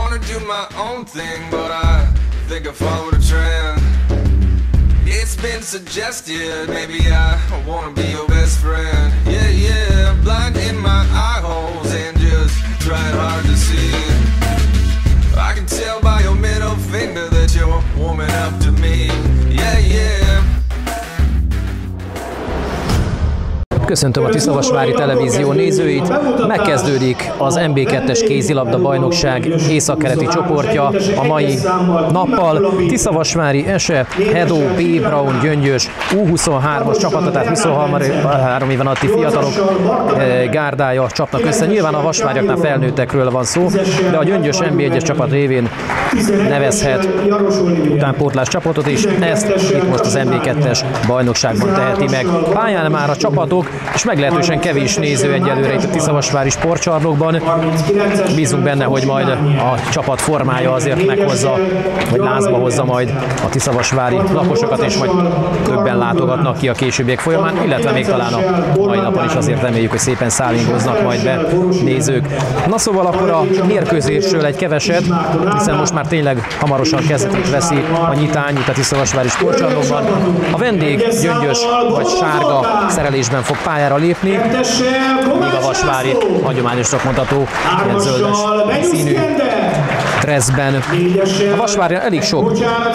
wanna do my own thing, but I think I followed a trend. It's been suggested, maybe I wanna be your best friend. Yeah, yeah, blind in my eye holes and just trying hard to see. I can tell by your middle finger that you're warming up to me. Yeah, yeah. Köszöntöm a Tiszavasvári Televízió nézőit. Megkezdődik az MB2-es kézilabda bajnokság északkeleti csoportja a mai nappal. Tiszavasvári, Ese, Hedó, B. Braun, Gyöngyös, U23-as csapata, tehát 23 éven alatti fiatalok gárdája csapnak össze. Nyilván a vasváriaknál felnőttekről van szó, de a Gyöngyös MB1-es csapat révén nevezhet utánpótlás csapatot, és ezt itt most az MB2-es bajnokságban teheti meg. Pályán már a csapatok, és meglehetősen kevés néző egyelőre itt a Tiszavasvári sportcsarnokban. Bízunk benne, hogy majd a csapat formája azért meghozza, vagy lázba hozza majd a tiszavasvári lakosokat, és majd többen látogatnak ki a későbbiek folyamán, illetve még talán a mai napon is azért reméljük, hogy szépen szállingoznak majd be nézők. Na szóval akkor a mérkőzésről egy keveset, hiszen most már tényleg hamarosan kezdetét veszi a nyitány itt a Tiszavasvári sportcsarnokban. A vendég Gyöngyös vagy sárga szerelésben fog pályára lépni, míg a vasvári hagyományosnak mondható, ilyen zöldes színű dresszben. A vasvárján elég sok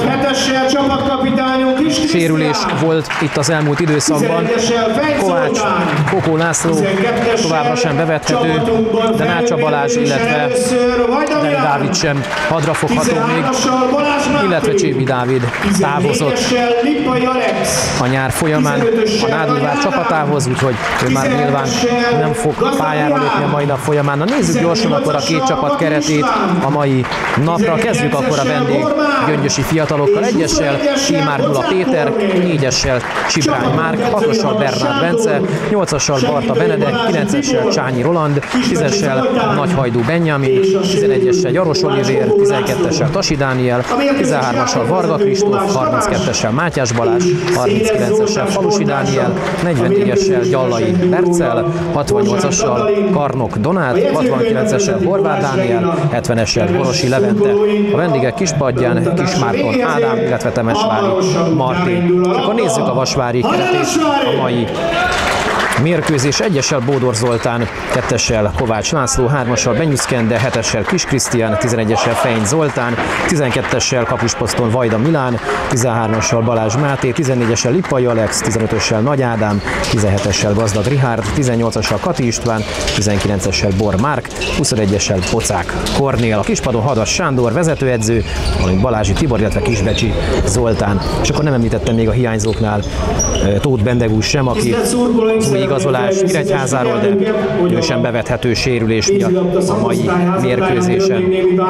sérülés volt itt az elmúlt időszakban. Kovács, Kokó László továbbra sem bevethető, de Nácsa Balázs, illetve Deli Dávid sem hadrafogható még, illetve Csébi Dávid távozott a nyár folyamán a Nádulvár csapatához, úgyhogy ő már nyilván nem fog pályára lépni a mai nap folyamán. Na nézzük gyorsan akkor a két csapat keretét a mai napra. Kezdjük akkor a vendég gyöngyösi fiatalokkal. 1-essel Tímár Gyula Péter, 4-essel Csibrány Márk, 6-ossal Bernát Bence, 8-assal Barta Benedek, 9-essel Csányi Roland, 10-essel Nagyhajdú Benjamin, 11-essel Jaros Olivér, 12-essel Tasi Dániel, 13-assal Varga Kristóf, 32-essel Mátyás Balázs, 39-essel Falusi Dániel, 44-essel Gyallai Bercel, 68-assal Karnok Donát, 69-essel Horváth Dániel, 70-essel Borosi Levente. A vendégek Kispadján Kismárton Ádám, illetve Temesvári Martin. Akkor nézzük a vasvári keretét a mai mérkőzés. 1-essel Bódor Zoltán, 2-essel Kovács László, 3-assal Benyuszkende, 7-essel Kis Krisztián, 11-essel Feiny Zoltán, 12-essel kapusposzton Vajda Milán, 13-assal Balázs Máté, 14-essel Lippai Alex, 15-össel Nagy Ádám, 17-essel Gazdag Rihárd, 18-assal Kati István, 19-essel Bor Márk, 21-essel Pocák Kornél. A kispadon Hadas Sándor vezetőedző, valamint Balázsi Tibor, illetve Kisbecsi Zoltán. És akkor nem említettem még a hiányzóknál Tóth Bendegúz sem, aki új igazolás Nyíregyházáról, de ő sem bevethető sérülés miatt a mai mérkőzésen.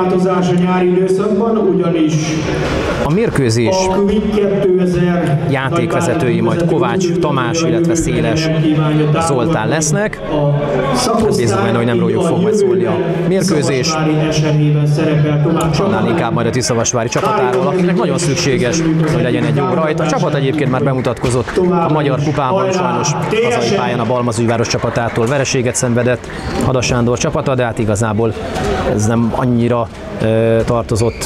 A mérkőzés játékvezetői majd Kovács Tamás, illetve Széles Zoltán lesznek. Bízom benne, hogy nem róljuk fog majd szólni a mérkőzés. Annál inkább majd a Tiszavasvári csapatáról, akinek nagyon szükséges, hogy legyen egy jó rajt. A csapat egyébként már bemutatkozott a Magyar Kupában, sajnos hazai pályán a Balmazújváros csapatától vereséget szenvedett Hadas Sándor csapata, de hát igazából ez nem annyira tartozott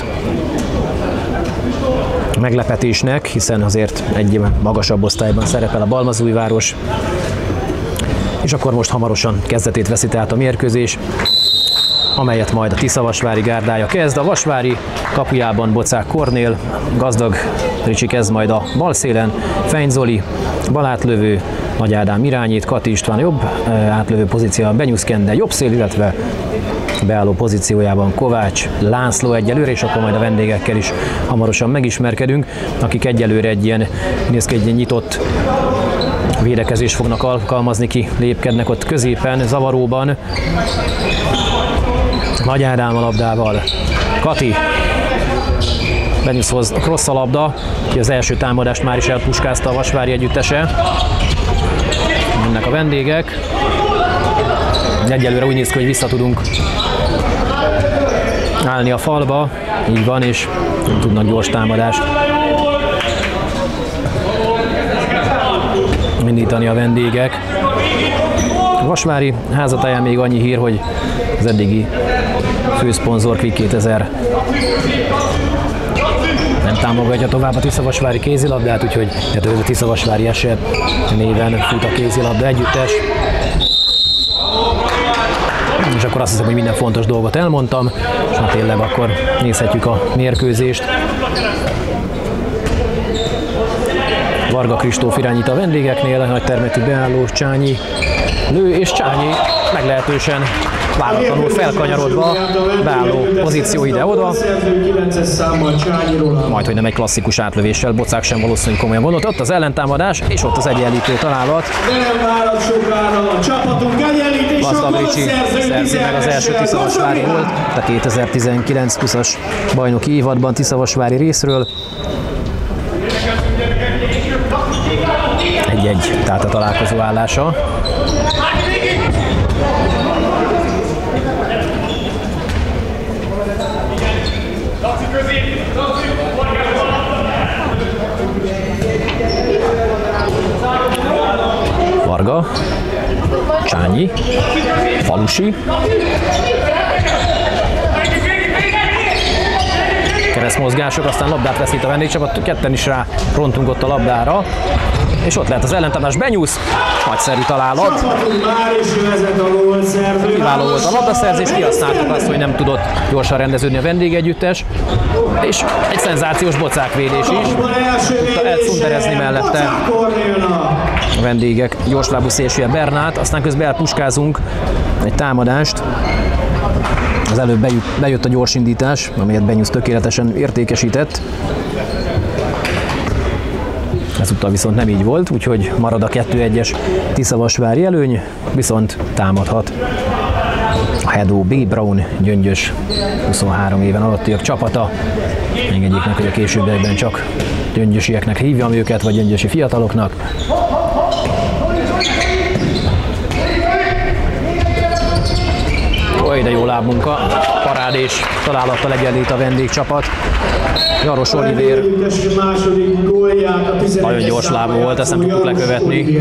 meglepetésnek, hiszen azért egy magasabb osztályban szerepel a Balmazújváros. És akkor most hamarosan kezdetét veszi tehát a mérkőzés, amelyet majd a Tiszavasvári gárdája kezd. A vasvári kapujában Bocák Kornél, Gazdag Ricsi kezd majd a bal szélen, Feiny Zoli, balátlövő, Nagy Ádám irányít, Kati István jobb átlövő pozícióban, Benyuszkende jobb szél, illetve beálló pozíciójában Kovács László egyelőre, és akkor majd a vendégekkel is hamarosan megismerkedünk, akik egyelőre egy ilyen, néz ki, egy ilyen nyitott védekezést fognak alkalmazni, ki lépkednek ott középen, zavaróban. Nagy Ádám a labdával, Kati, Benyuszhoz crossz a labda, ki az első támadást már is elpuskázta a vasvári együttese. Jönnek a vendégek. Egyelőre úgy néz ki, hogy vissza tudunk állni a falba, így van, és nem tudnak gyors támadást indítani a vendégek. A vasvári házatáján még annyi hír, hogy az eddigi főszponzor Quick 2000 nem támogatja tovább a Tiszavasvári kézilabdát, úgyhogy ez a Tiszavasvári Eset néven fut a kézilabda együttes. És akkor azt hiszem, hogy minden fontos dolgot elmondtam, és hát tényleg akkor nézhetjük a mérkőzést. Varga Kristóf irányít a vendégeknél, nagy termetű beálló Csányi lő, és Csányi meglehetősen váratlanul felkanyarodva beálló pozíció ide-oda. Majd, hogy nem egy klasszikus átlövéssel, Bocák sem valószínűleg komolyan gondolt. Ott az ellentámadás, és ott az egyenlítő találat. Laszla Ricsi szerzi meg az első Tiszavasvári gólt, a 2019-20-as bajnoki évadban Tiszavasvári részről. 1-1, tehát a találkozó állása. Varga, Csányi, Falusi. Keresztmozgások, aztán labdát veszít a vendégcsapat, ketten is rá rontunk ott a labdára. És ott lehet az ellentámadás, Benyusz, nagyszerű találat. Kiváló volt a labdaszerzés, kihasználtuk azt, hogy nem tudott gyorsan rendeződni a vendégegyüttes. És egy szenzációs bocákvédés is. Tudta elszunterezni mellette a vendégek gyorslábú szélsője Bernát, aztán közben elpuskázunk egy támadást. Az előbb bejött a gyorsindítás, amelyet Benyusz tökéletesen értékesített. Ezúttal viszont nem így volt, úgyhogy marad a 2-1-es Tiszavasvári előny, viszont támadhat a Hedó B. Brown Gyöngyös 23 éven alattiak csapata. Engedjék meg, hogy a későbbiekben csak gyöngyösieknek hívjam őket, vagy gyöngyösi fiataloknak. Oly, de jó lábmunka, parádés találattal egyenlít a vendégcsapat. Jaros Olivér nagyon gyors lábú volt, ezt nem tudtuk lekövetni.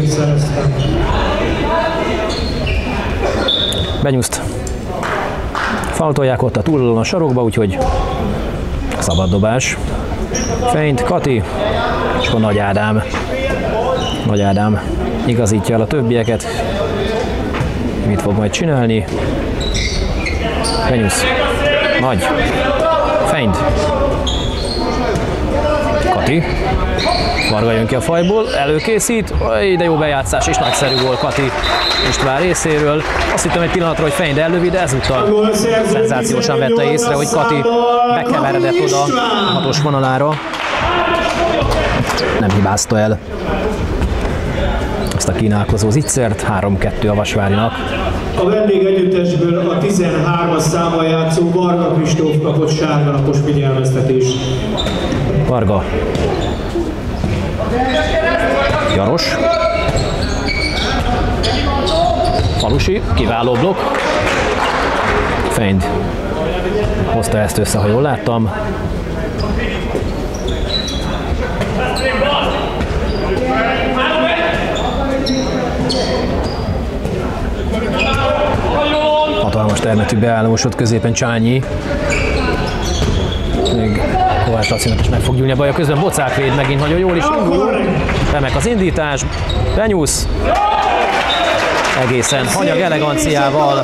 Benyuszt faltolják ott a túloldalon a sarokba, úgyhogy szabad dobás. Feint Kati, és akkor Nagy Ádám. Nagy Ádám igazítja el a többieket. Mit fog majd csinálni? Benyusz. Nagy. Feint. Kati. Varga jön ki a fajból, előkészít, de jó bejátszás, és nagyszerű volt Kati István részéről. Azt hittem egy pillanatra, hogy Feind ellövi, de ezúttal szenzációsan vette észre, hogy Kati bekeveredett oda a hatos vonalára. Nem hibázta el azt a kínálkozó zicsert, 3-2 a Vasvárinak. A vendégegyüttesből a 13-as számmal játszó Varga Kristóf kapott sárgalapos figyelmeztetést. Varga. Jaros. Falusi, kiváló blokk. Feind hozta ezt össze, ha jól láttam. Hatalmas termetű beállósod középen Csányi. Még Kovács Lacinak is meg fog gyúlni a baja közben. Bocákvéd megint nagyon jól is indul. Remek az indítás. Benyusz. Egészen hanyag eleganciával.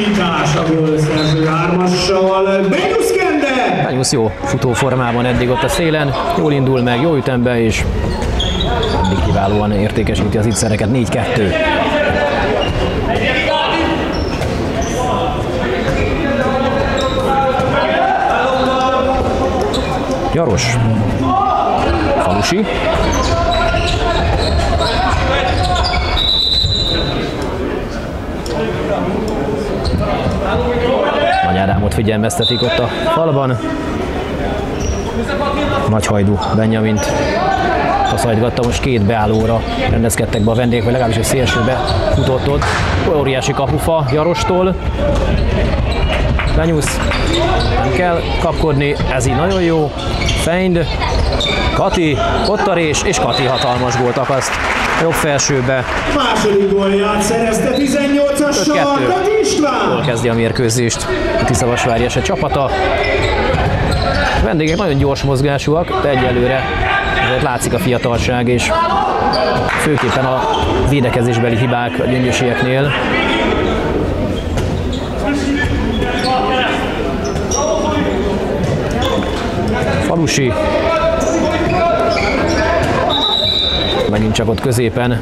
Benyusz jó futóformában eddig ott a szélen. Jól indul meg, jó ütembe, és eddig kiválóan értékesíti az ittszereket. 4-2. Jaros. Falusi. Nagy Ádámot figyelmeztetik ott a falban. Nagyhajdú Benjamint taszajtgatta, most két beállóra rendezkedtek be a vendégek, vagy legalábbis egy szélsőbe futott ott. Óriási kapufa Jarostól. Benyusz, nem kell kapkodni, ez így nagyon jó. Feind, Kati, ott a rés, és Kati hatalmas gólt akaszt jobb felsőbe. Második gólját szerezte 18-assal Kati Jól kezdi a mérkőzést a Tiszavasvári Eset csapata. A vendégek nagyon gyors mozgásúak, de egyelőre látszik a fiatalság, és főképpen a védekezésbeli hibák a gyöngyösieknél. Falusi. Megint csak ott középen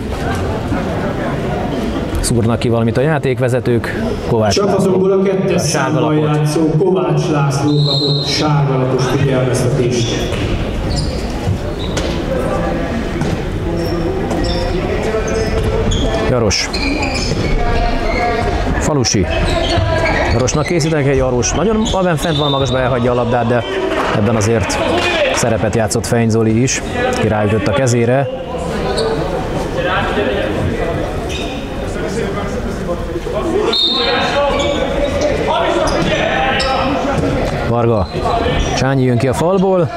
szúrnak ki valamit a játékvezetők. Kovács Csapatokból a 2-es számban játszó Kovács László kapott sárgalapos figyelmeztetést. Jaros. Falusi. Jarosnak készítenek egy Jaros. Nagyon fent van, magasba elhagyja a labdát, de ebben azért szerepet játszott Feiny Zoli is, ki ráütött a kezére. Varga. Csányi jön ki a falból.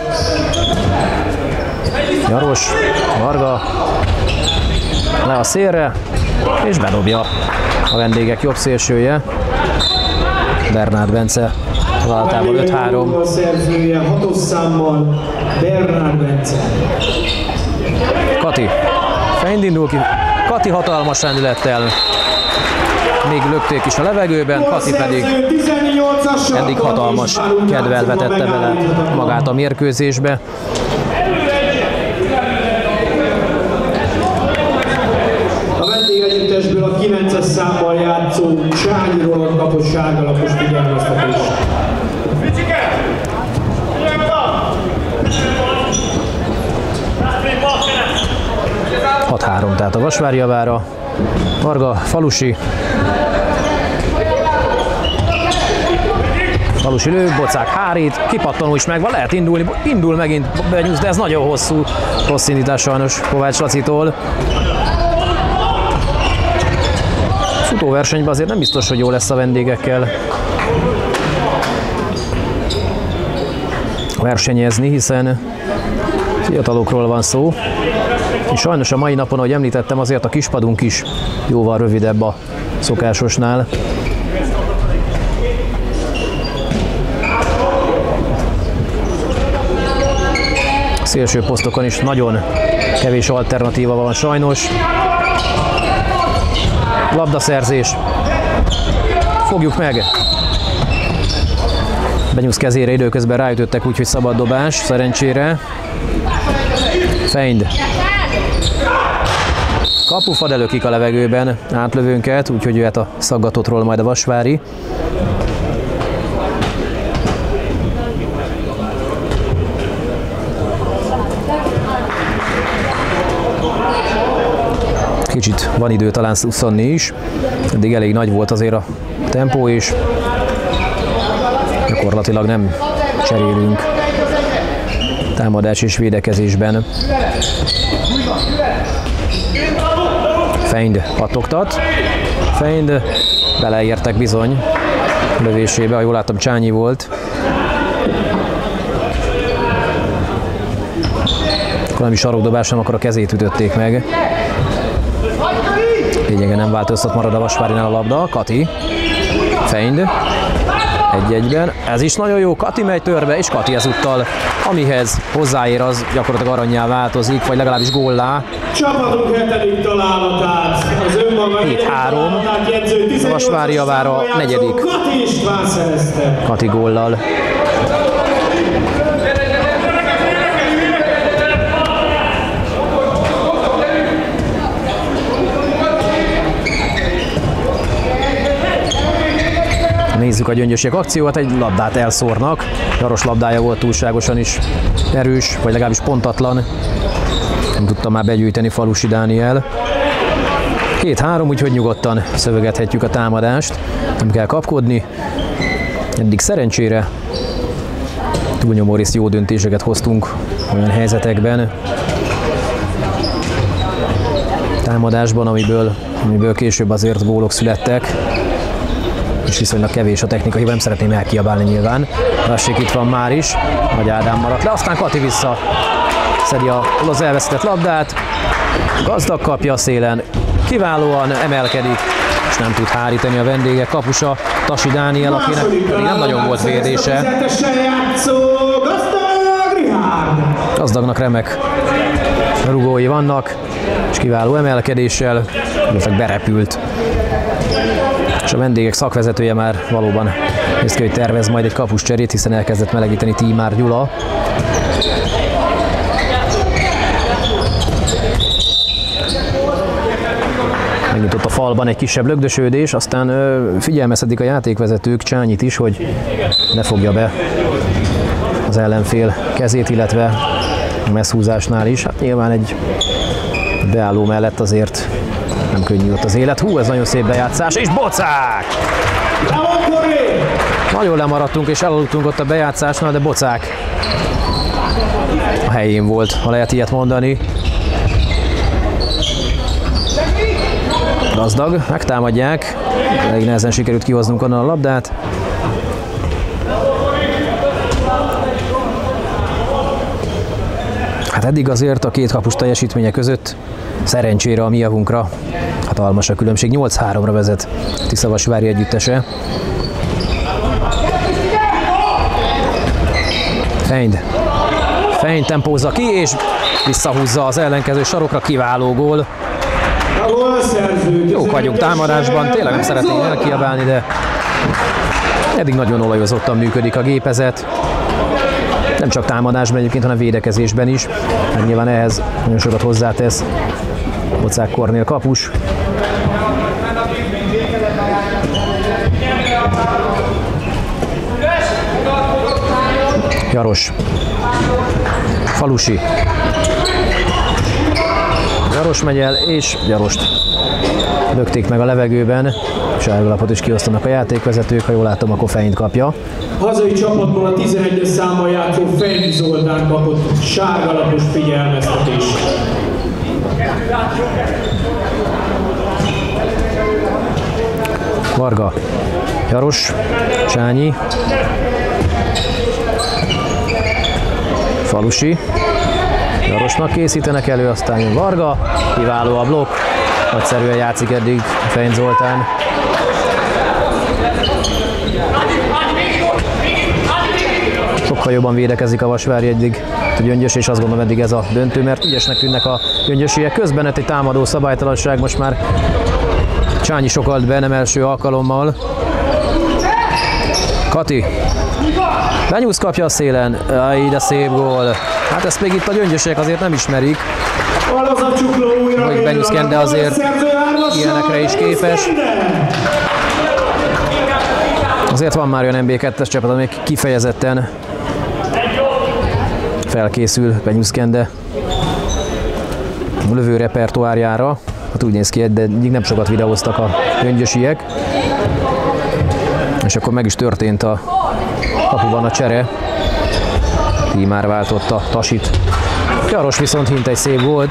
Jaros. Varga. Le a szélre, és bedobja a vendégek jobb szélsője. Bernát Bence váltával 5-3. A szerzője 6-os számmal Bernát Bence. Kati. Feiny indul ki. Kati hatalmas lendülettel. Még lökték is a levegőben, Kati pedig eddig hatalmas kedvel vetette bele magát a mérkőzésbe. A vendégegyüttesből a 9-es számmal játszó Csányi Roland kapott sárgalapos figyelmeztetést. 6-3 tehát a Vasvári javára. Varga, Falusi. Falusi lő, Bocák hárít, kipattanó is megvan, lehet indulni, indul megint Benyúz, de ez nagyon hosszú. Rossz indítás sajnos Kovács Lacitól. Futóversenyben azért nem biztos, hogy jó lesz a vendégekkel versenyezni, hiszen fiatalokról van szó. És sajnos a mai napon, ahogy említettem, azért a kispadunk is jóval rövidebb a szokásosnál. Szélső posztokon is nagyon kevés alternatíva van sajnos. Labdaszerzés. Fogjuk meg. Benyúz kezére időközben ráütöttek, úgyhogy szabad dobás, szerencsére. Feiny. Kapufad előkik a levegőben átlövőnket, úgyhogy jöhet a szaggatottról majd a Vasvári. Kicsit van idő talán szusszanni is, eddig elég nagy volt azért a tempó, és gyakorlatilag nem cserélünk támadás és védekezésben. Feiny pattogtat. Feiny beleértek bizony lövésébe, ha jól láttam, Csányi volt. Akkor nem is sarokdobás, nem, akkor a kezét ütötték meg. Lényegen nem változtat, marad a Vasvárinál a labda. Kati. Feiny. 1-1-ben. Ez is nagyon jó, Kati megy törbe, és Kati ezúttal, amihez hozzáér, az gyakorlatilag arannyá változik, vagy legalábbis góllá. Csapatunk 7. találatát, az önmaga 7-3. A Vasvári javára 4. Kati István szerezte. Kati góllal. Nézzük a gyöngyösiek akciót, egy labdát elszórnak. Jaros labdája volt túlságosan is erős, vagy legalábbis pontatlan. Nem tudta már begyűjteni Falusi Dániel. 2-3, úgyhogy nyugodtan szövegethetjük a támadást. Nem kell kapkodni. Eddig szerencsére túlnyomó részt jó döntéseket hoztunk olyan helyzetekben. Támadásban, amiből később azért gólok születtek. És viszonylag kevés a technika hiba, nem szeretném elkiabálni nyilván. Lassék itt van már is, Nagy Ádám maradt le, aztán Kati vissza szedi az elvesztett labdát. Gazdag kapja a szélen, kiválóan emelkedik, és nem tud hárítani a vendégek kapusa, Tasi Dániel, akinek nem nagyon volt védése. Gazdagnak remek rugói vannak, és kiváló emelkedéssel, illetve berepült. És a vendégek szakvezetője már valóban néz ki, hogy tervez majd egy kapuscserét, hiszen elkezdett melegíteni Tímár Gyula. Megnyitott a falban egy kisebb lögdösődés, aztán figyelmeztetik a játékvezetők Csányit is, hogy ne fogja be az ellenfél kezét, illetve a messzhúzásnál is. Hát nyilván egy beálló mellett azért nem könnyű ott az élet. Hú, ez nagyon szép bejátszás, és Bocák! Nagyon lemaradtunk és elaludtunk ott a bejátszásnál, de Bocák a helyén volt, ha lehet ilyet mondani. Gazdag, megtámadják, elég nehezen sikerült kihoznunk onnan a labdát. Hát eddig azért a két kapus teljesítménye között szerencsére a mi javunkra hatalmas a különbség. 8-3-ra vezet Tiszavasvári együttese. Fein tempózza ki, és visszahúzza az ellenkező sarokra, kiváló gól. Jók vagyunk támadásban, tényleg nem szeretnénk elkiabálni, de eddig nagyon olajozottan működik a gépezet. Nem csak támadásban egyébként, hanem védekezésben is. Hát nyilván ehhez nagyon sokat hozzátesz Bocák Kornél kapus. Jaros. Falusi. Jaros megy el, és Jarost lökték meg a levegőben. Sárgalapot is kiosztanak a játékvezetők, ha jól látom, akkor Feint kapja. Hazai csapatból a 11-es számmal játszó Fein Zoltán kapott sárgalapos figyelmeztetést. Varga, Jaros, Csányi, Falusi, Jarosnak készítenek elő, aztán jön Varga, kiváló a blokk, nagyszerűen játszik eddig Fein Zoltán. Sokkal jobban védekezik a Vasvári eddig a Gyöngyös, és azt gondolom eddig ez a döntő, mert ügyesnek tűnnek a gyöngyösiek. Közben egy támadó szabálytalanság, most már Csányi sokalt be, nem első alkalommal. Kati. Benyúsz kapja a szélen. Aj, de szép gól. Hát ezt még itt a gyöngyösiek azért nem ismerik. Hogy Benyúsz Kende azért ilyenekre is képes. Azért van már olyan NB2-es csapat, amik kifejezetten felkészül Benyúsz Kende lövő repertoárjára. Hát úgy néz ki, de nem sokat videóztak a gyöngyösiek. És akkor meg is történt a kapuban a csere. Tímár váltotta Tasit. Jaros viszont hint egy szép gólt.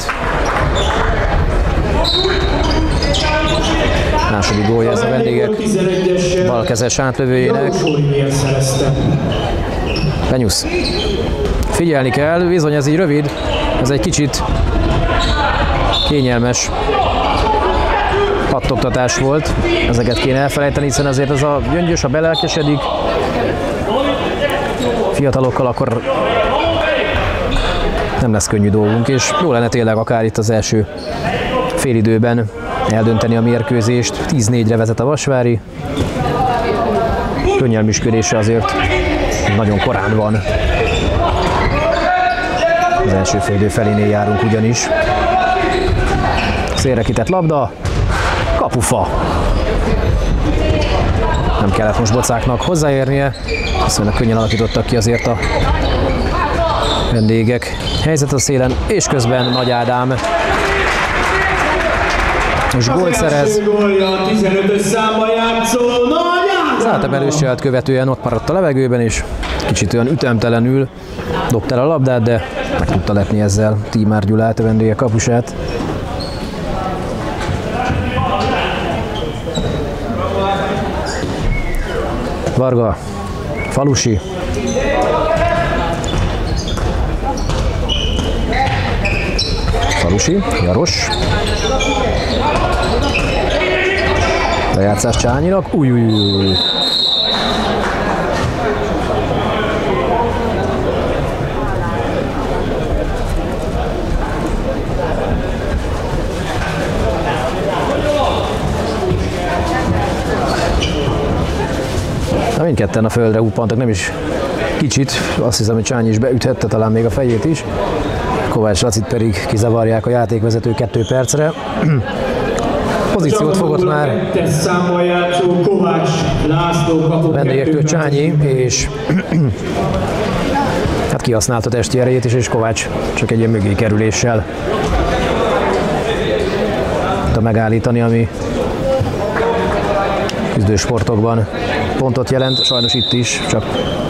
Második gólja ez a vendégek balkezes átlövőjének. Benyúsz. Figyelni kell, bizony ez így rövid, ez egy kicsit kényelmes pattogtatás volt. Ezeket kéne elfelejteni, hiszen azért ez a Gyöngyös, ha belelkesedik fiatalokkal, akkor nem lesz könnyű dolgunk, és jó lenne tényleg akár itt az első félidőben eldönteni a mérkőzést. 10-4-re vezet a Vasvári. Könnyelműsködése azért nagyon korán van. Az első félidő felénél járunk ugyanis. Szélre kitett labda. Kapufa. Nem kellett most Bocáknak hozzáérnie. Viszonylag könnyen alakítottak ki azért a vendégek. Helyzet a szélen, és közben Nagy Ádám és gólt szerez. Az átemelősselt követően ott maradt a levegőben, és kicsit olyan ütemtelenül dobta el a labdát, de meg tudta lepni ezzel Tímár Gyulát, a vendégek kapusát. Varga, Falusi. Falusi, Jaros. Bejátszás Csányinak. Új. Mindketten a földre huppantak, nem is kicsit, azt hiszem, hogy Csányi is beüthette talán még a fejét is. Kovács Lacit pedig kizavarják a játékvezető 2 percre. Pozíciót fogott már a vendégektől Csányi, és hát kihasználta testi erejét is, és Kovács csak egy ilyen mögé kerüléssel tudta megállítani, ami küzdősportokban pontot jelent, sajnos itt is, csak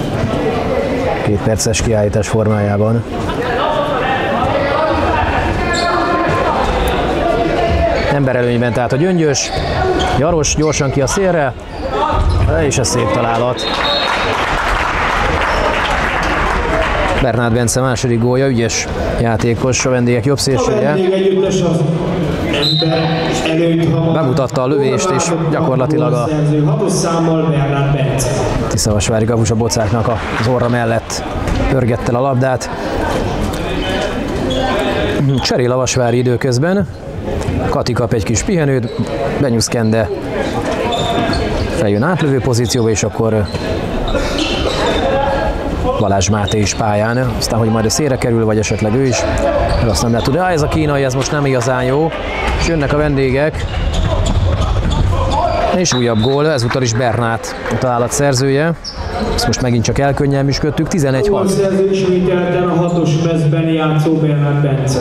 2 perces kiállítás formájában. Emberelőnyben tehát a Gyöngyös, Jaros gyorsan ki a szélre, és ez szép találat. Bernát Bence második gólja, ügyes játékos, a vendégek jobb szélsője. Bemutatta a lövést, és gyakorlatilag a Tiszavasvári kapus a Bocáknak az orra mellett pörgette a labdát. Cserél a Vasvári időközben. Kati kap egy kis pihenőt, Benyusz Kende feljön átlövő pozícióba, és akkor Balázs Máté is pályán. Aztán, hogy majd a szélre kerül, vagy esetleg ő is, azt nem lehet tudni. Ez a kínai, ez most nem igazán jó. És jönnek a vendégek. És újabb gól, ezúttal is Bernát a találat szerzője. Ezt most megint csak elkönnyelműsködtük, 11-6. Gólszerző ismételten a 6-os mezben játszó Bernát Bence.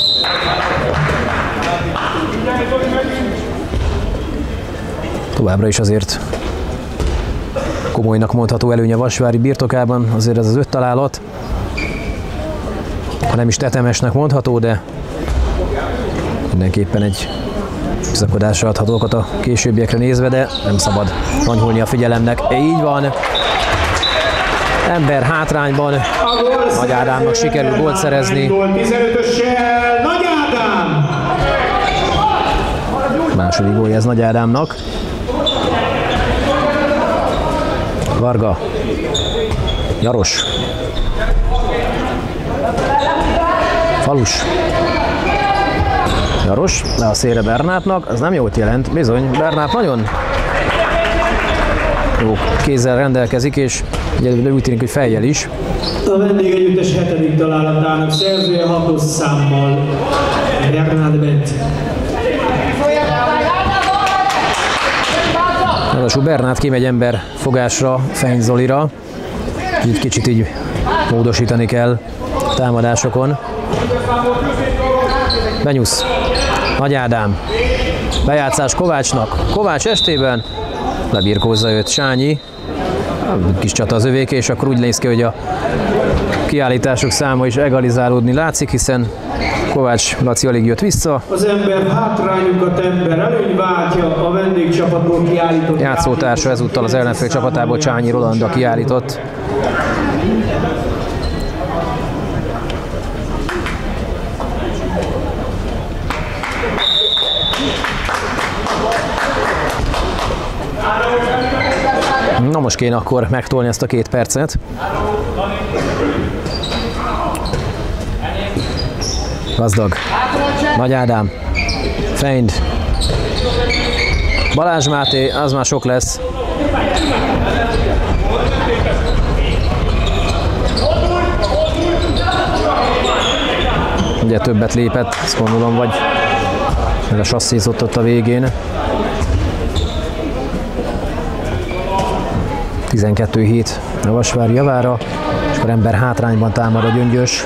Továbbra is azért komolynak mondható előnye Vasvári birtokában, azért ez az 5 találat. Ha nem is tetemesnek mondható, de mindenképpen egy bizakodásra adhatókat a későbbiekre nézve, de nem szabad ranyholni a figyelemnek. Így van. Ember hátrányban. Nagy Ádámnak sikerül gólt szerezni. 15-össel Nagy Ádám! Második gólja ez Nagy Ádámnak. Varga. Jaros. Falus. Jaros, le a szélre Bernátnak, ez nem jót jelent, bizony, Bernát nagyon jó kézzel rendelkezik, és egyelőre úgy tűnik, hogy fejjel is. A vendégegyüttes 7. találatának szerzője 6-os számmal Bernát Bence. Ráadásul Bernát kimegy ember fogásra Feiny Zolira, így kicsit így módosítani kell a támadásokon. Benyusz, Nagy Ádám, bejátszás Kovácsnak, Kovács estében, lebirkózza őt Sányi, kis csata az övéké, és akkor úgy néz ki, hogy a kiállítások száma is egalizálódni látszik, hiszen Kovács Laci alig jött vissza. Az ember hátrányukat ember előny váltja, a vendégcsapatból kiállított. Játszótársa ezúttal az ellenfél csapatából Csányi Roland, kiállított. Na most kéne akkor megtolni ezt a 2 percet. Gazdag. Nagy Ádám. Feind. Balázs Máté, az már sok lesz. Ugye többet lépett, azt gondolom, vagy a sasszízott ott a végén. 12-7 a Vasvári javára, és akkor ember hátrányban támad a Gyöngyös.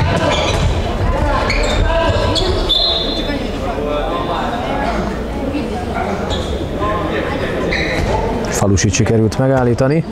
Falusit sikerült megállítani.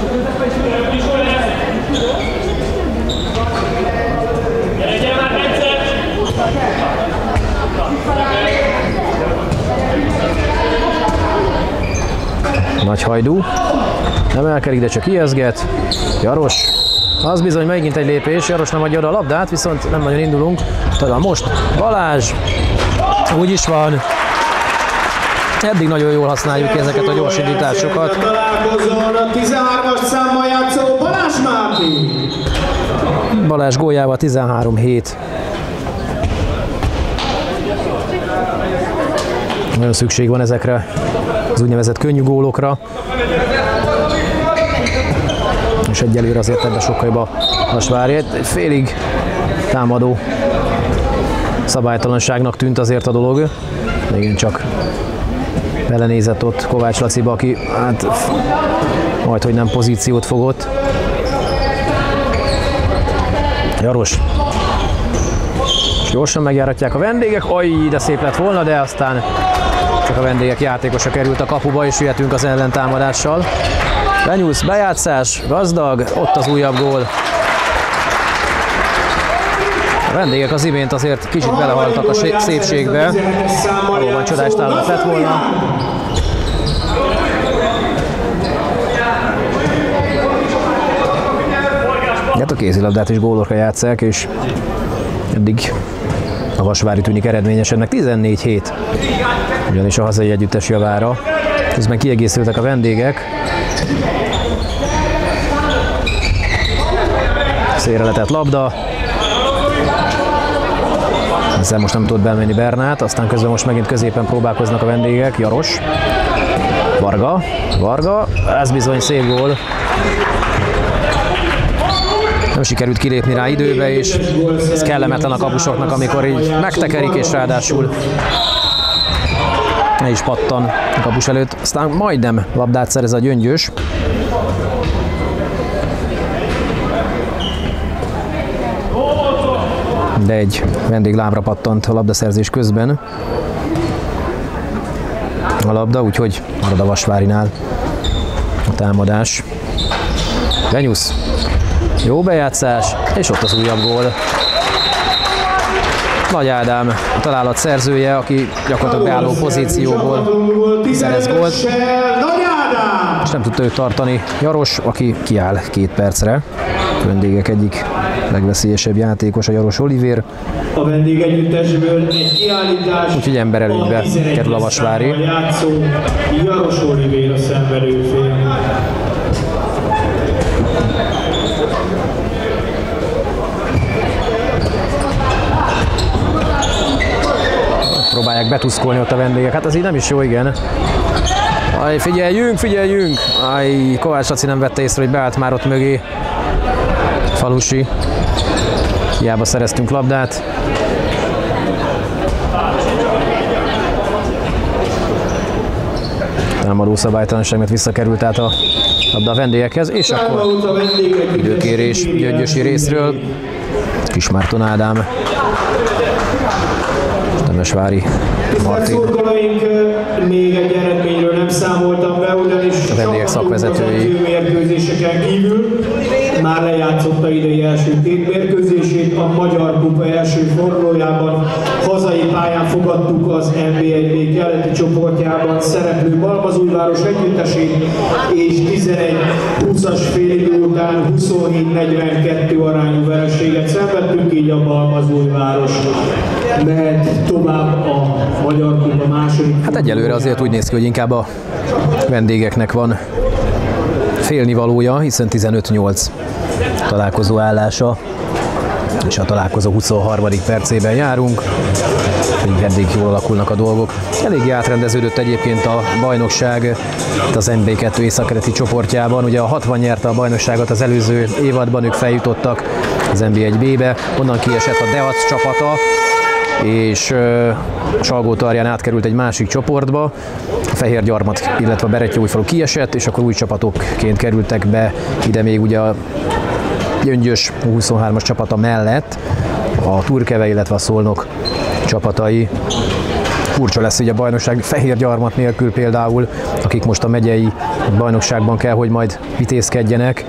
Nagy Hajdú. Nem elkerik, de csak ijeszget. Jaros. Az bizony megint egy lépés. Jaros nem adja oda a labdát, viszont nem nagyon indulunk. Talán most Balázs. Úgy is van. Eddig nagyon jól használjuk ezeket a gyorsindításokat. Találkozón a 13-as számmal játszó Balázs Máté. Balázs góljával 13-7. Nagyon szükség van ezekre az úgynevezett könnyű gólokra. És egyelőre azért ebben sokkal jobb a Vasvári. Egy félig támadó szabálytalanságnak tűnt azért a dolog. Igen, csak belenézett ott Kovács Laciba, aki hát majdhogy nem pozíciót fogott. Jaros. És gyorsan megjáratják a vendégek. Aj, de szép lett volna, de aztán csak a vendégek játékosa került a kapuba, és jöhetünk az ellentámadással. Benyúlsz, bejátszás, gazdag, ott az újabb gól. A vendégek az imént azért kicsit belehaltak a szépségbe. Valóban csodás támadás lett volna. Hát a kézilabdát is gólokra játsszák, és eddig a Vasvári tűnik eredményesebbnek. 14-7, ugyanis a hazai együttes javára. Közben kiegészültek a vendégek. Szélre letett labda. Ezzel most nem tudott bemenni Bernát, aztán közben most megint középen próbálkoznak a vendégek. Jaros. Varga. Ez bizony szép gól. Nem sikerült kilépni rá időbe, és ez kellemetlen a kapusoknak, amikor így megtekerik, és ráadásul ne is pattan a kapus előtt. Aztán majdnem labdát szerez a Gyöngyös. De egy vendég lábra pattant a labdaszerzés közben a labda, úgyhogy marad a Vasvárinál a támadás. Benyúsz. Jó bejátszás, és ott az újabb gól. Nagy Ádám a találat szerzője, aki gyakorlatilag beálló pozícióból szerez gólt. És nem tudta őt tartani Jaros, aki kiáll 2 percre. A vendégek egyik legveszélyesebb játékos, a Jaros Olivér. A vendég együttesből egy kiállítás. Úgyhogy emberelőnybe kerül a Vasvári. Jaros Olivér a szenvedőfél. Próbálják betuszkolni ott a vendégek, hát ez így nem is jó, igen. Aj, figyeljünk! Aj, Kovács Laci nem vette észre, hogy beállt már ott mögé Falusi. Hiába szereztünk labdát. Támadó szabálytalanság, mert visszakerült át a labda a vendégekhez, és akkor időkérés Gyöngyösi részről. Kismárton Ádám. Temesvári Martin. Még egy eredményről nem számoltam be, ugyanis a vendégek szakvezetői mérkőzéseken kívül már lejátszotta idei első 2 mérkőzését. A Magyar Kupa első fordulójában hazai pályán fogadtuk az NB1B keleti csoportjában szereplő Balmazújváros együttesét, és 11-20-as félidő után 27-42 arányú vereséget szenvedtünk, így a Balmazújváros mehet tovább a Magyar Kupa második. Hát egyelőre azért úgy néz ki, hogy inkább a vendégeknek van félnivalója, hiszen 15-8 találkozó állása, és a találkozó 23. percében járunk, így eddig jól alakulnak a dolgok. Eléggé átrendeződött egyébként a bajnokság az NB2 északkeleti csoportjában. Ugye a 60 nyerte a bajnokságot az előző évadban, ők feljutottak az NB1B-be, onnan kiesett a Deac csapata, és a Salgótarján átkerült egy másik csoportba, a Fehérgyarmat, illetve a Berettyóújfalu kiesett, és akkor új csapatokként kerültek be ide még ugye a Gyöngyös 23-as csapata mellett a Turkeve, illetve a Szolnok csapatai. Furcsa lesz ugye a bajnokság Fehérgyarmat nélkül például, akik most a megyei bajnokságban kell, hogy majd vitézkedjenek.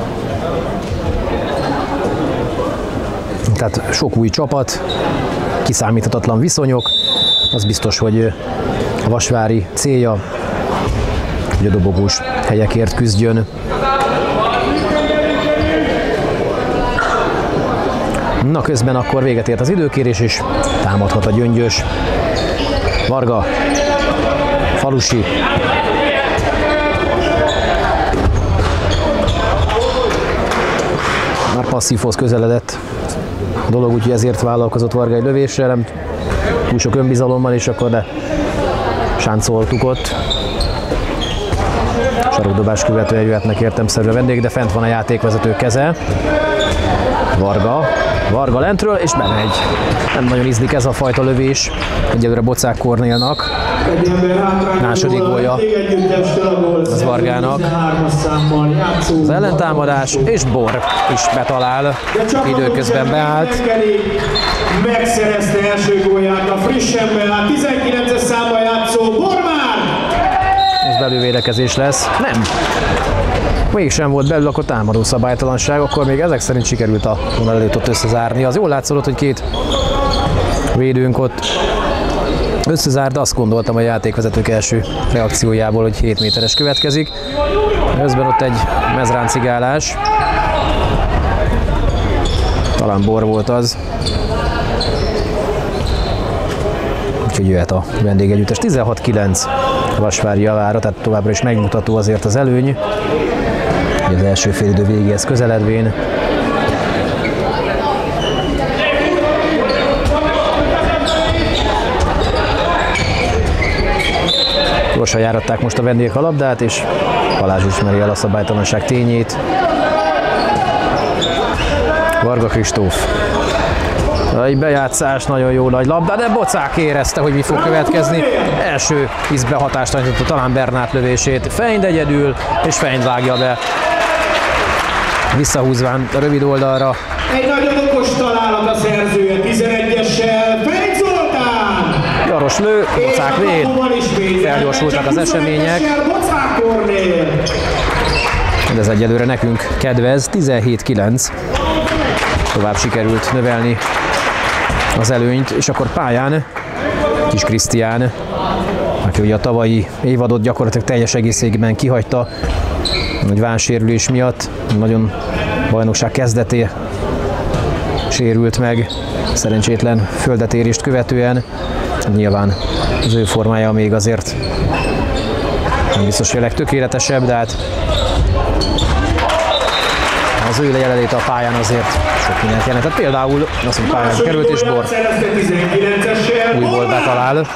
Tehát sok új csapat, kiszámíthatatlan viszonyok, az biztos, hogy a Vasvári célja, hogy a dobogós helyekért küzdjön. Na, közben akkor véget ért az időkérés, és támadhat a Gyöngyös. Varga, Halusi. Már passzívhoz közeledett a dolog, úgyhogy ezért vállalkozott Varga egy lövésre, nem túl sok önbizalommal, és akkor de sáncoltuk ott. Sarokdobás követően jöhetnek értelemszerű a vendég, de fent van a játékvezető keze. Varga lentről, és bemegy. Nem nagyon ízlik ez a fajta lövés. Egyelőre Bocák Kornélnak. Második gólja az Vargának. Az ellentámadás, és Borg is betalál. Időközben beállt. Megszerezte első gólját a frissen beállt 19-es számban játszó Bormár! Ez belővédekezés lesz. Nem. Mégsem volt belül, akkor támadó szabálytalanság, akkor még ezek szerint sikerült a vonal előtt ott összezárni. Az jól látszott, hogy két védőnk ott összezár, de azt gondoltam a játékvezetők első reakciójából, hogy 7 méteres következik. Közben ott egy mezráncigálás. Talán Bor volt az. Úgyhogy jöhet a vendégegyüttes. 16-9 Vasvári javára, tehát továbbra is megmutató azért az előny. Az első félidő végéhez közeledvén. Gyorsan járatták most a vendégek a labdát, és Balázs ismeri el a szabálytalanság tényét. Varga Kristóf. Egy bejátszás, nagyon jó nagy labda, de Bocák érezte, hogy mi fog következni. Első ízbehatást tanította talán Bernát lövését. Feind egyedül, és Feind vágja be. Visszahúzván a rövid oldalra. Egy nagyon okos találat a szerzője, 11-essel, Feind Zoltán! Jaros lő, Bocák véd. Felgyorsultak az események. De ez egyelőre nekünk kedvez, 17-9. Tovább sikerült növelni az előnyt, és akkor pályán Kis Krisztián, aki ugye a tavalyi évadot gyakorlatilag teljes egészében kihagyta, egy vánsérülés miatt, nagyon bajnokság kezdetén sérült meg, szerencsétlen földetérést követően. Nyilván az ő formája még azért nem biztos, hogy a legtökéletesebb, de hát az ő jelenléte a pályán azért sok mindent jelentett. Például az, hogy pályán került, és Bor újból betalál.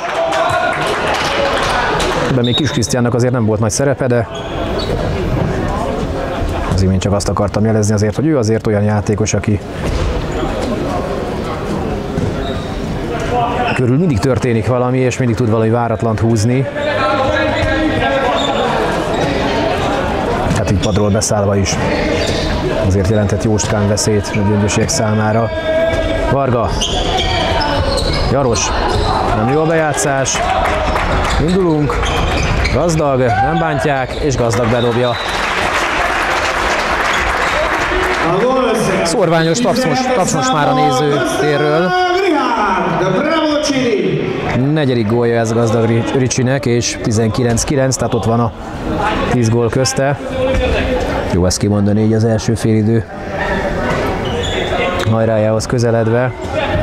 Ebben még Kis Krisztiánnak azért nem volt nagy szerepe, de az imént csak azt akartam jelezni azért, hogy ő azért olyan játékos, aki körül mindig történik valami, és mindig tud valami váratlant húzni. Hát így padról beszállva is azért jelentett jóstkán veszélyt a Gyöngyösiek számára. Varga. Jaros. Nem jó a bejátszás. Indulunk. Gazdag, nem bántják, és Gazdag bedobja. Szorványos taps most már a néző térről. Negyedik gólja ez Gazdag Ricsinek, és 19-9, tehát ott van a 10 gól közte. Jó ezt kimondani így az első félidő hajrájához közeledve.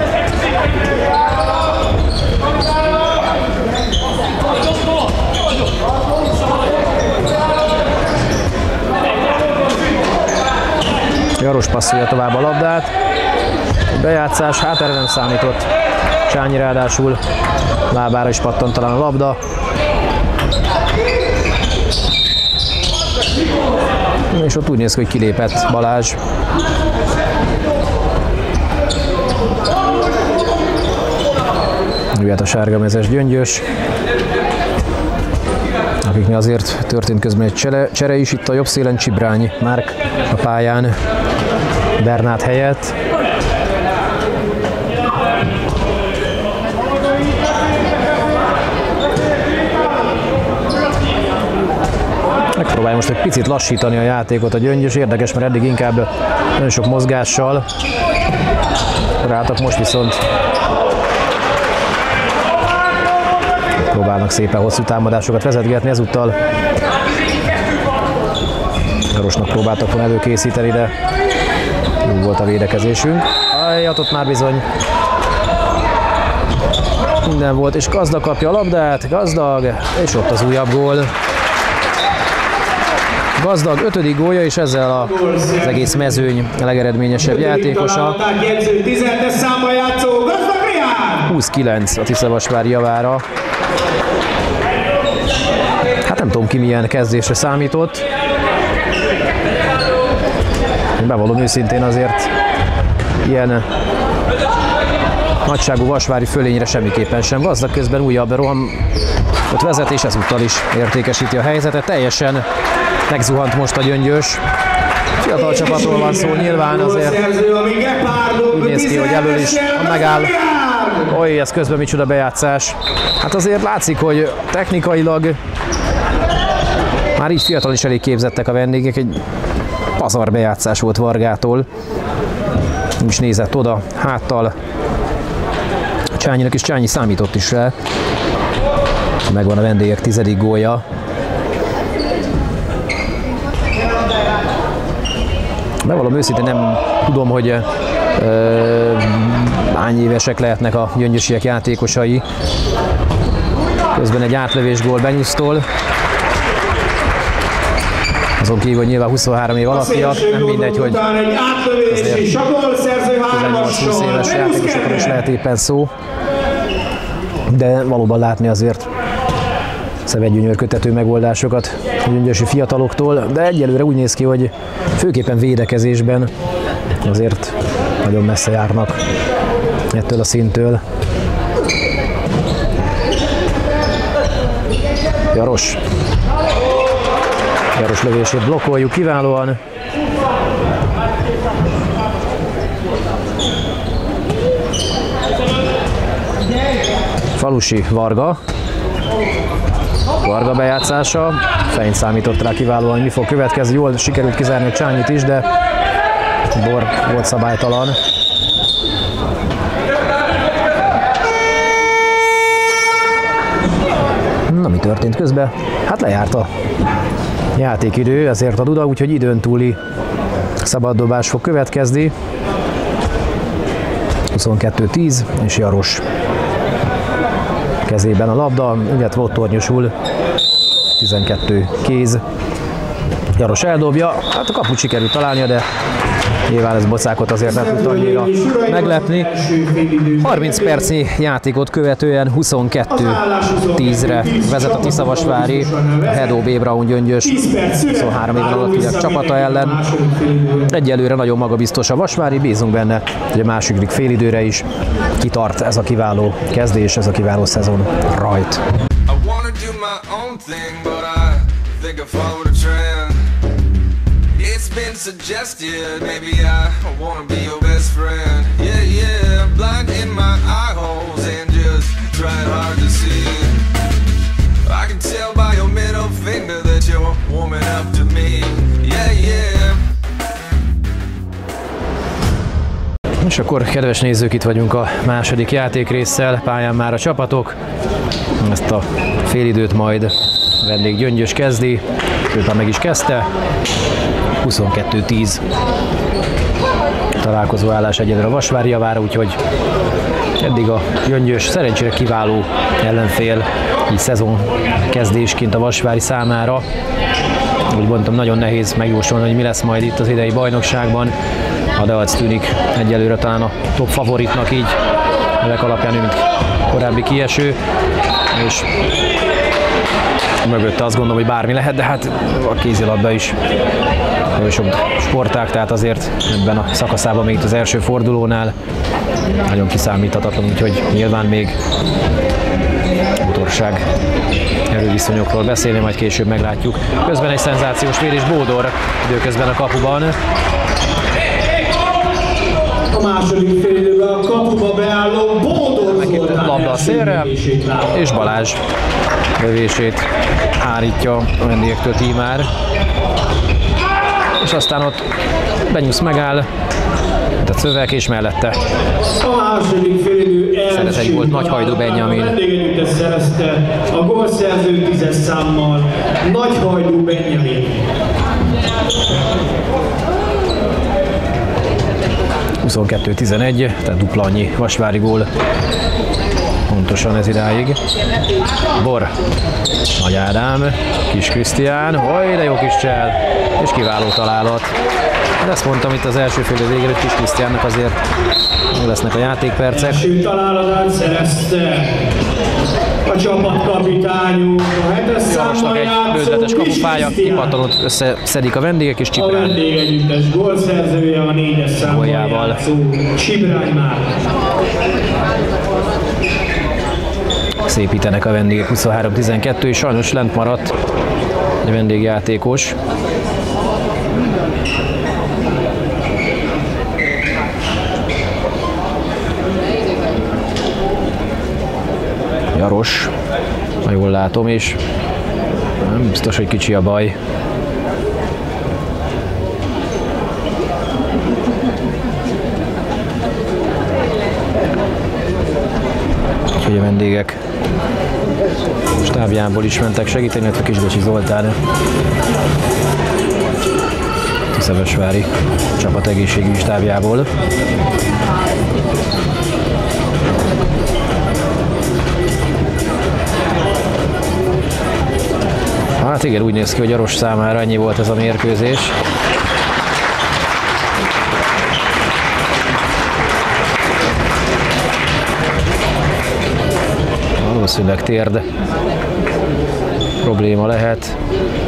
Jaros passzolja tovább a labdát. Bejátszás, hát erre nem számított. Csányi ráadásul lábára is pattant talán a labda. És ott úgy néz ki, hogy kilépett Balázs. Jöhet a sárgamezes Gyöngyös, akiknél azért történt közben egy csere is. Itt a jobb szélen Csibrány Márk a pályán Bernát helyett. Megpróbálja most egy picit lassítani a játékot a Gyöngyös. Érdekes, mert eddig inkább nagyon sok mozgással rátak, most viszont próbálnak szépen hosszú támadásokat vezetgetni, ezúttal Jarosnak próbáltak volna előkészíteni, de jó volt a védekezésünk. Ajjat, ott már bizony minden volt, és Gazdag kapja a labdát, Gazdag, és ott az újabb gól. Gazdag 5. gólja, és ezzel az egész mezőny a legeredményesebb játékosa. 29 a Tiszavasvári javára. Hát nem tudom ki milyen kezdésre számított. Bevallom őszintén, azért ilyen nagyságú vasvári fölényre semmiképpen sem. Gazdag közben újabb roham, ott vezet, és ezúttal is értékesíti a helyzetet. Teljesen megzuhant most a Gyöngyös. Fiatal csapatról van szó, nyilván azért úgy néz ki, hogy elől is megáll. Oly, ez közben micsoda bejátszás. Hát azért látszik, hogy technikailag már így fiatal is elég képzettek a vendégek. Egy pazar bejátszás volt Vargától. Nem is nézett oda, háttal Csányinak, és Csányi számított is rá. Megvan a vendégek 10. gólja. Bevallom őszintén, nem tudom, hogy hány évesek lehetnek a gyöngyösiek játékosai. Közben egy átlövés gól Benyusztól. Azon kívül, hogy nyilván 23 év alattiak, nem mindegy, hogy azért 18-20 éves játékosokról is lehet éppen szó. De valóban látni azért szövetgyönyörködtető megoldásokat a gyöngyösi fiataloktól, de egyelőre úgy néz ki, hogy főképpen védekezésben azért nagyon messze járnak ettől a szinttől. Jaros lövését blokkoljuk kiválóan. Falusi Varga. Varga bejátszása. Feint számított rá kiválóan, mi fog következni. Jól sikerült kizárni a Csányit is, de Bor volt szabálytalan. Na, mi történt közben? Hát lejárt a játékidő, ezért a Duda, úgyhogy időn túli szabaddobás fog következni. 22-10, és Jaros kezében a labda, illetve ott tornyosul 12 kéz. Jaros eldobja, hát a kaput sikerült találnia, de nyilván ez Bocákot azért nem tudta annyira meglepni. 30 percnyi játékot követően 22-10-re vezet a Tiszavasvári, a Hedó B. Braun Gyöngyös 23 éven alattiak csapata ellen. Egyelőre nagyon magabiztos a Vasvári, bízunk benne, hogy a második félidőre is kitart ez a kiváló kezdés, ez a kiváló szezon rajt. It's been suggested, maybe I wanna be your best friend. Yeah, yeah, blind in my eye holes and just trying hard to see. I can tell by your middle finger that you're warming up to me. Yeah, yeah. És akkor, kedves nézők, itt vagyunk a második játékrésszel, pályán már a csapatok. Ezt a félidőt majd vendég Gyöngyös kezdi, sőt, meg is kezdte. 22-10 találkozó állás egyedül a Vasvári javára, úgyhogy eddig a Gyöngyös szerencsére kiváló ellenfél, így szezon kezdésként a Vasvári számára. Úgy mondtam, nagyon nehéz megjósolni, hogy mi lesz majd itt az idei bajnokságban. A Deac tűnik egyelőre talán a top favoritnak így, nevek alapján, mint korábbi kieső, és mögötte azt gondolom, hogy bármi lehet, de hát a kézilabda is nagyon sok sportág, tehát azért ebben a szakaszában még itt az első fordulónál nagyon kiszámíthatatlan, úgyhogy nyilván még motorság erőviszonyokról beszélni, majd később meglátjuk. Közben egy szenzációs vérés, Bódor időközben a kapuban. A második fél időben a kapuba beálló Bódor Zoltán labda a szélre, és Balázs lövését hárítja a vendégektől Tímár. És aztán ott Benyusz megáll, tehát Szövek, és mellette a második félidő szerez egy gólt Nagyhajdú Benjamin. A vendégegyüttes szerezte a gólszerző 10-es számmal Nagyhajdú Benjamin. 22-11, tehát dupla annyi vasvári gól pontosan ez idáig. Bor, Nagy Ádám, Kis Krisztián, hoj, de jó kis csel, és kiváló találat. De ezt mondtam itt az első fél végén, hogy Kis Krisztiánnak azért lesznek a játékpercek. Első találatát szerezte a csapatkapitányunk, a 7-es számmal játszó bőzletes kapufája, kipattanott, összeszedik a vendégek és Csibrány. A vendégegyüttes gólszerzője a 4-es számmal játszó Csibrány már. Szépítenek a vendégek, 23-12, és sajnos lent maradt a vendégjátékos. Jaros, ha jól látom, és nem biztos, hogy kicsi a baj. Úgyhogy a vendégek stábjából is mentek segíteni, illetve Kisbecsi Zoltán, Tiszavasvári csapat egészségügyi stábjából. Hát igen, úgy néz ki, hogy Jaros számára ennyi volt ez a mérkőzés. Valószínűleg térd probléma lehet.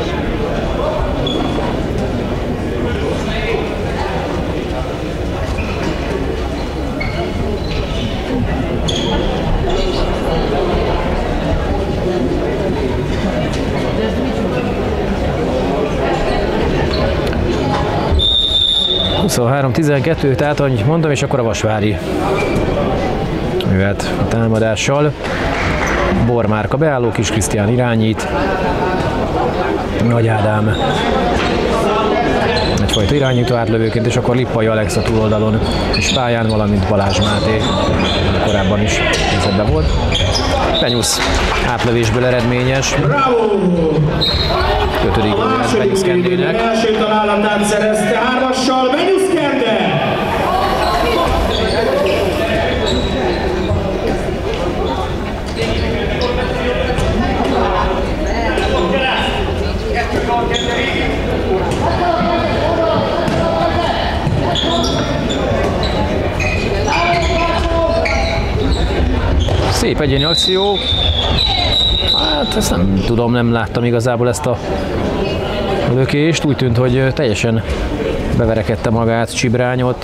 Szóval 3-12, tehát ahogy mondtam, és akkor a Vasvári jöhet a támadással. Bor Márka beálló, Kis Krisztián irányít, Nagy Ádám egyfajta irányító átlövőként, és akkor Lippai Alex a túloldalon és pályán, valamint Balázs Máté, korábban is helyzetben volt. Benyusz átlövésből eredményes. Ötödik gólját Benyusz Kendének. Első találatát szerezte 3-assal Benyusz Kende. Szép egyéni akció. Hát ezt nem tudom, nem láttam igazából ezt a lökést. Úgy tűnt, hogy teljesen beverekedte magát Csibrányot,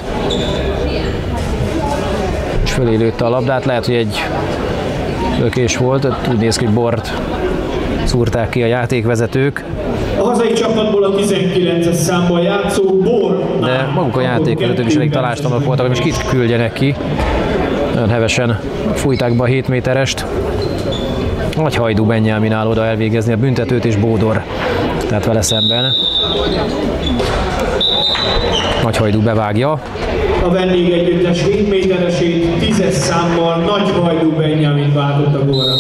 és fölé lőtte a labdát. Lehet, hogy egy lökés volt, úgy néz ki, hogy Bort szúrták ki a játékvezetők. A hazai csapatból a 19-es számban játszó Bor. De maguk a játékvezetők is elég talástalanok voltak, hogy most kit küldjenek ki. Nagyon hevesen fújták be a 7 méterest. Nagy Hajdú Benyámin áll oda elvégezni a büntetőt, és Bódor, tehát vele szemben. Nagy Hajdú bevágja. A vendégegyüttes 7 méteresét 10-es számmal Nagy Hajdú Benyámin váltott a gólra.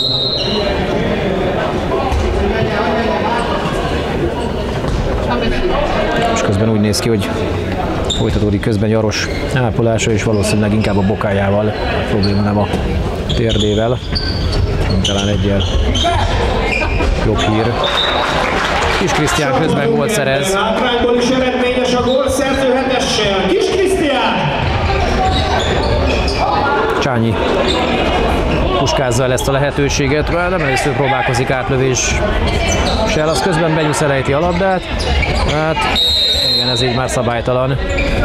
És közben úgy néz ki, hogy folytatódik közben Jaros ápolása, és valószínűleg inkább a bokájával, a probléma nem a térdével. Talán egyel jobb hír. Kis Krisztián közben gólt szerez. Hátrányból is eredményes a gólszerző 7-essel. Kis Krisztián! Csányi puskázza el ezt a lehetőséget, nem először próbálkozik átlövéssel, az közben Benyusz elejti a labdát. Hát igen, ez így már szabálytalan.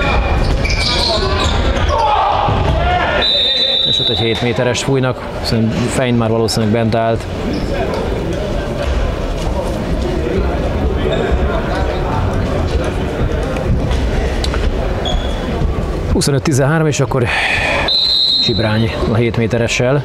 És ott egy 7 méteres fújnak, Fein már valószínűleg bent állt. (25-13) és akkor Csibrány a 7 méteressel.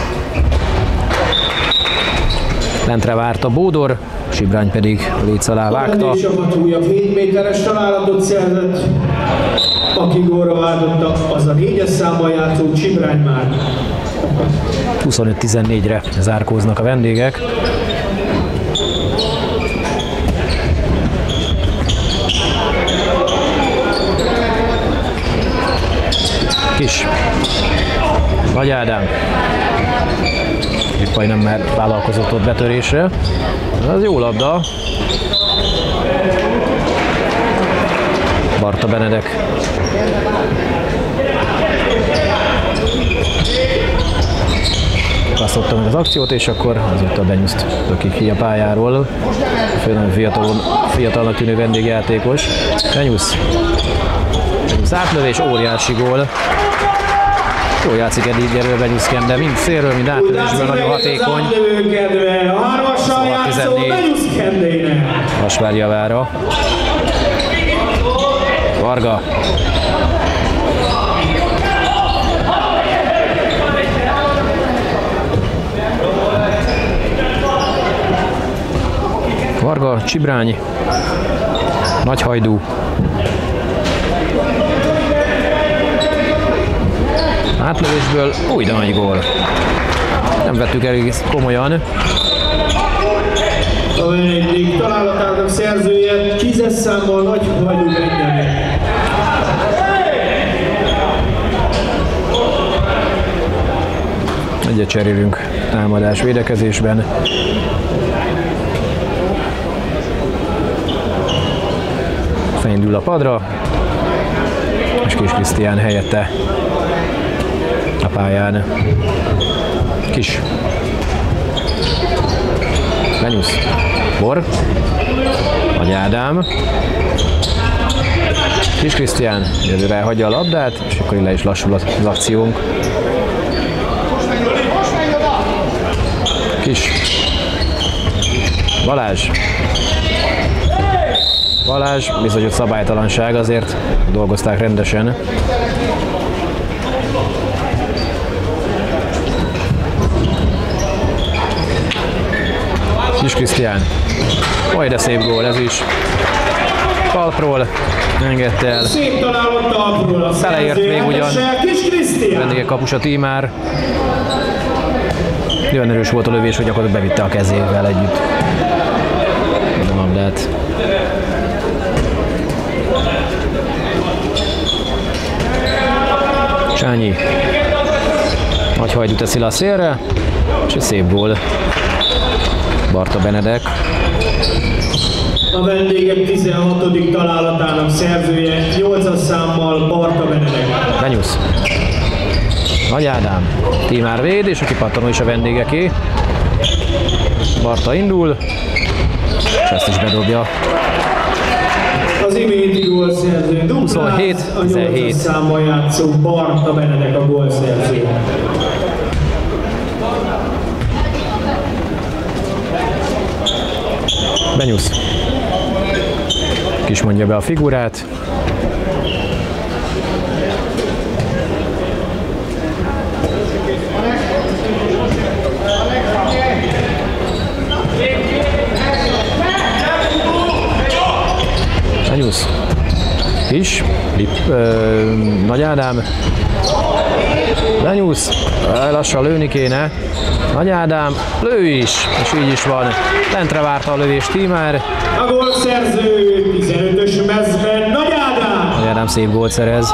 Lentre várt a Bódor, Csibrány pedig a léc alá vágta. A csapat újabb 7 méteres találatot szerzett. Aki gólra váltotta, az a 4-es számmal játszó Csibrány már. 25-14-re zárkóznak a vendégek. Kis Nagy Ádám Lippai nem már vállalkozott ott betörésre. Ez jó labda. Barta Benedek. Passzolta meg az akciót, és akkor azóta Benyuszt lökik ki a pályáról. Főleg fiatalnak tűnő vendégjátékos. Benyusz átlövés, óriási gól. Jól játszik eddig erről Benyuszken, de mind szélről, mind átlövésből nagyon hatékony. Szóval 14. Vasvár javára. Varga. Varga, Csibrány, Nagyhajdú. Átlövésből új, de nagy gól. Nem vettük elég komolyan. A vendég találatának szerzője 10-es számmal Nagyhajdú Benjamin. Egyet cserélünk támadás védekezésben. Feindül a padra, és Kis Krisztián helyette a pályán. Kis. Benyusz. Bor. Nagy Ádám. Kis Krisztián jövőre elhagyja a labdát, és akkor le is lassul az akciónk. Kis. Balázs, bizonyos szabálytalanság, azért dolgozták rendesen. Kis Krisztián. Oj, de szép gól ez is. Talpról engedte el. Szép találat talpról. Beleért még ugyan. Vendégek kapusa Tímár. Nagyon erős volt a lövés, hogy akkor bevitte a kezével együtt. A labdát. Csányi. Nagyhajdú teszi le a szélre, és egy szép gól. Barta Benedek. A vendégek 16. találatának szerzője 8-as számmal Barta Benedek. Benyusz. Nagy Ádám. Tímár véd, és a kipattanó is a vendégeké. Barta indul, és ezt is bedobja. Az iménti gólszerző 27-17. számmal játszó Barta Benedek a gólszerző. Benyusz. Kis mondja be a figurát. Benyusz. Kis. Nagy Ádám. Benyusz. Lassan lőni kéne. Nagy Ádám. Lő is. És így is van. Lentre várta a lövést Tímár. A gólszerző 15-ös mezben Nagy Ádám. Nagy Ádám szép gólt szerez.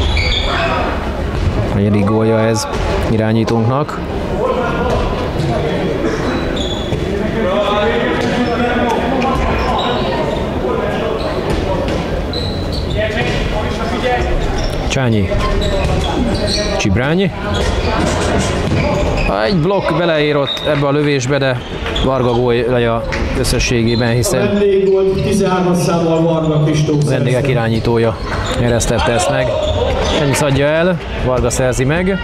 A negyedik gólja ez irányítónknak. Csányi. Csibrány. Egy blokk beleérott ebbe a lövésbe, de Varga gólja összességében, hiszen a vendég volt 13-as számmal Varga Kristóf. Vendégek irányítója eresztette ezt meg. Ennyi adja el, Varga szerzi meg.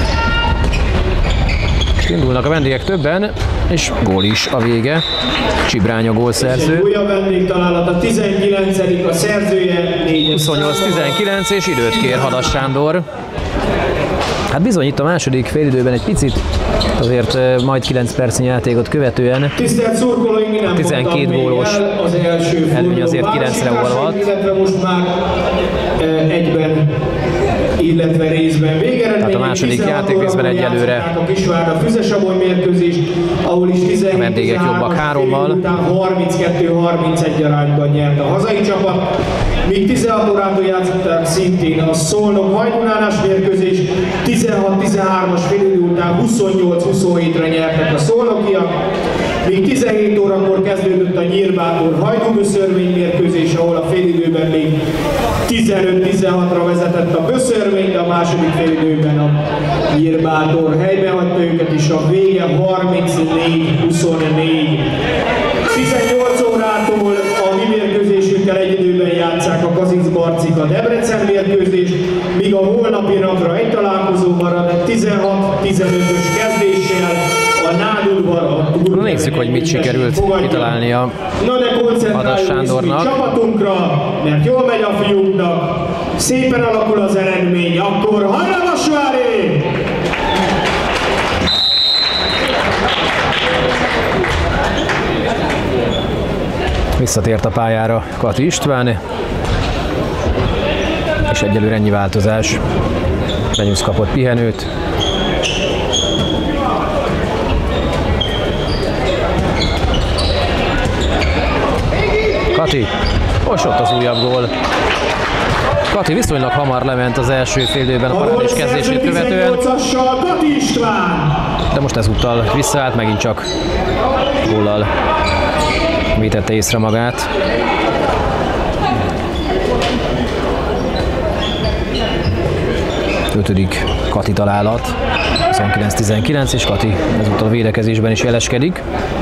Indulnak a vendégek többen, és gól is a vége. Csibrány a gólszerző. Újabb vendég találata, 19. a szerzője, 28-19, és időt kér Hadas Sándor. Hát bizony itt a második félidőben egy picit, azért majd 9 percnyi játékot követően 12 gólos előny azért 9-re olvadt. Illetve most már egyben itt illetve részben végeredmény. Tehát a második játékrészben egyelőre a Kisvárda Füzesabony mérkőzést, ahol is 17-13-as után 32-31 arányban nyert a hazai csapat. Míg 16 órától játszották szintén a Szolnok Hajdunánás mérkőzés, 16-13-as félidő után 28-27-re nyertek a szolnokiak. Míg 17 órakor kezdődött a Nyírbátor Hajdú-Böszörmény mérkőzés, ahol a félidőben még 15-16-ra vezetett a Böszörmény, de a második félidőben a Nyírbátor helybe hagyta őket, és a vége 34-24. 18 órától a mi mérkőzésünkkel egy időben játsszák a Kazincbarcik a Debrecen mérkőzést, míg a holnapi napra egy találkozó marad 16-15-ös kezdéssel a Nádudvar a Turk. Nézzük, hogy mit sikerült kitalálni a Hadas Sándornak. Csapatunkra, mert jól megy a fiúknak, szépen alakul az eredmény, akkor hajrá Vasvári! Visszatért a pályára Kati István, és egyelőre ennyi változás. Benyusz kapott pihenőt. Kati, most ott az újabb gól. Kati viszonylag hamar lement az első félidőben a parádés kezdését követően. De most ezúttal visszaállt, megint csak góllal vétette észre magát. Ötödik Kati találat, 29-19, és Kati ezúttal a védekezésben is jeleskedik.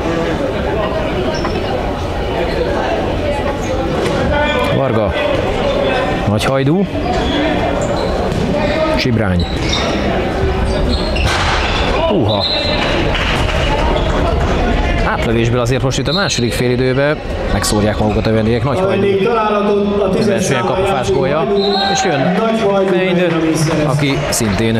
Varga, Nagyhajdú, Sibrány. Húha! Átlövésből azért most itt a második félidőben megszórják magukat a vendégek. Nagyhajdú első ilyen kapufás gólja, és jön Fein, aki szintén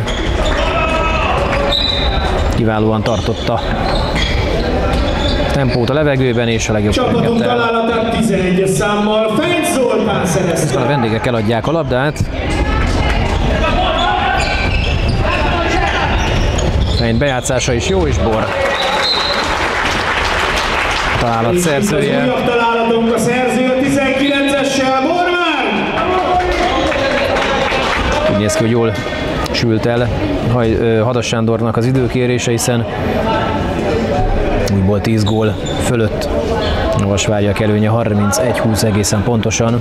kiválóan tartotta tempót a levegőben, és a legjobb csapatunk találatát 11-es számmal Fein Zoltán szerezte. A vendégek eladják a labdát. Fein bejátszása is jó, és Bor találat szerzője. Az újabb találatunk a szerző a 19-essel, Bormán! Úgy néz ki, hogy jól sült el Hadas Sándornak az időkérése, hiszen újból 10 gól fölött a Vasváriak előnye 31-20 egészen pontosan.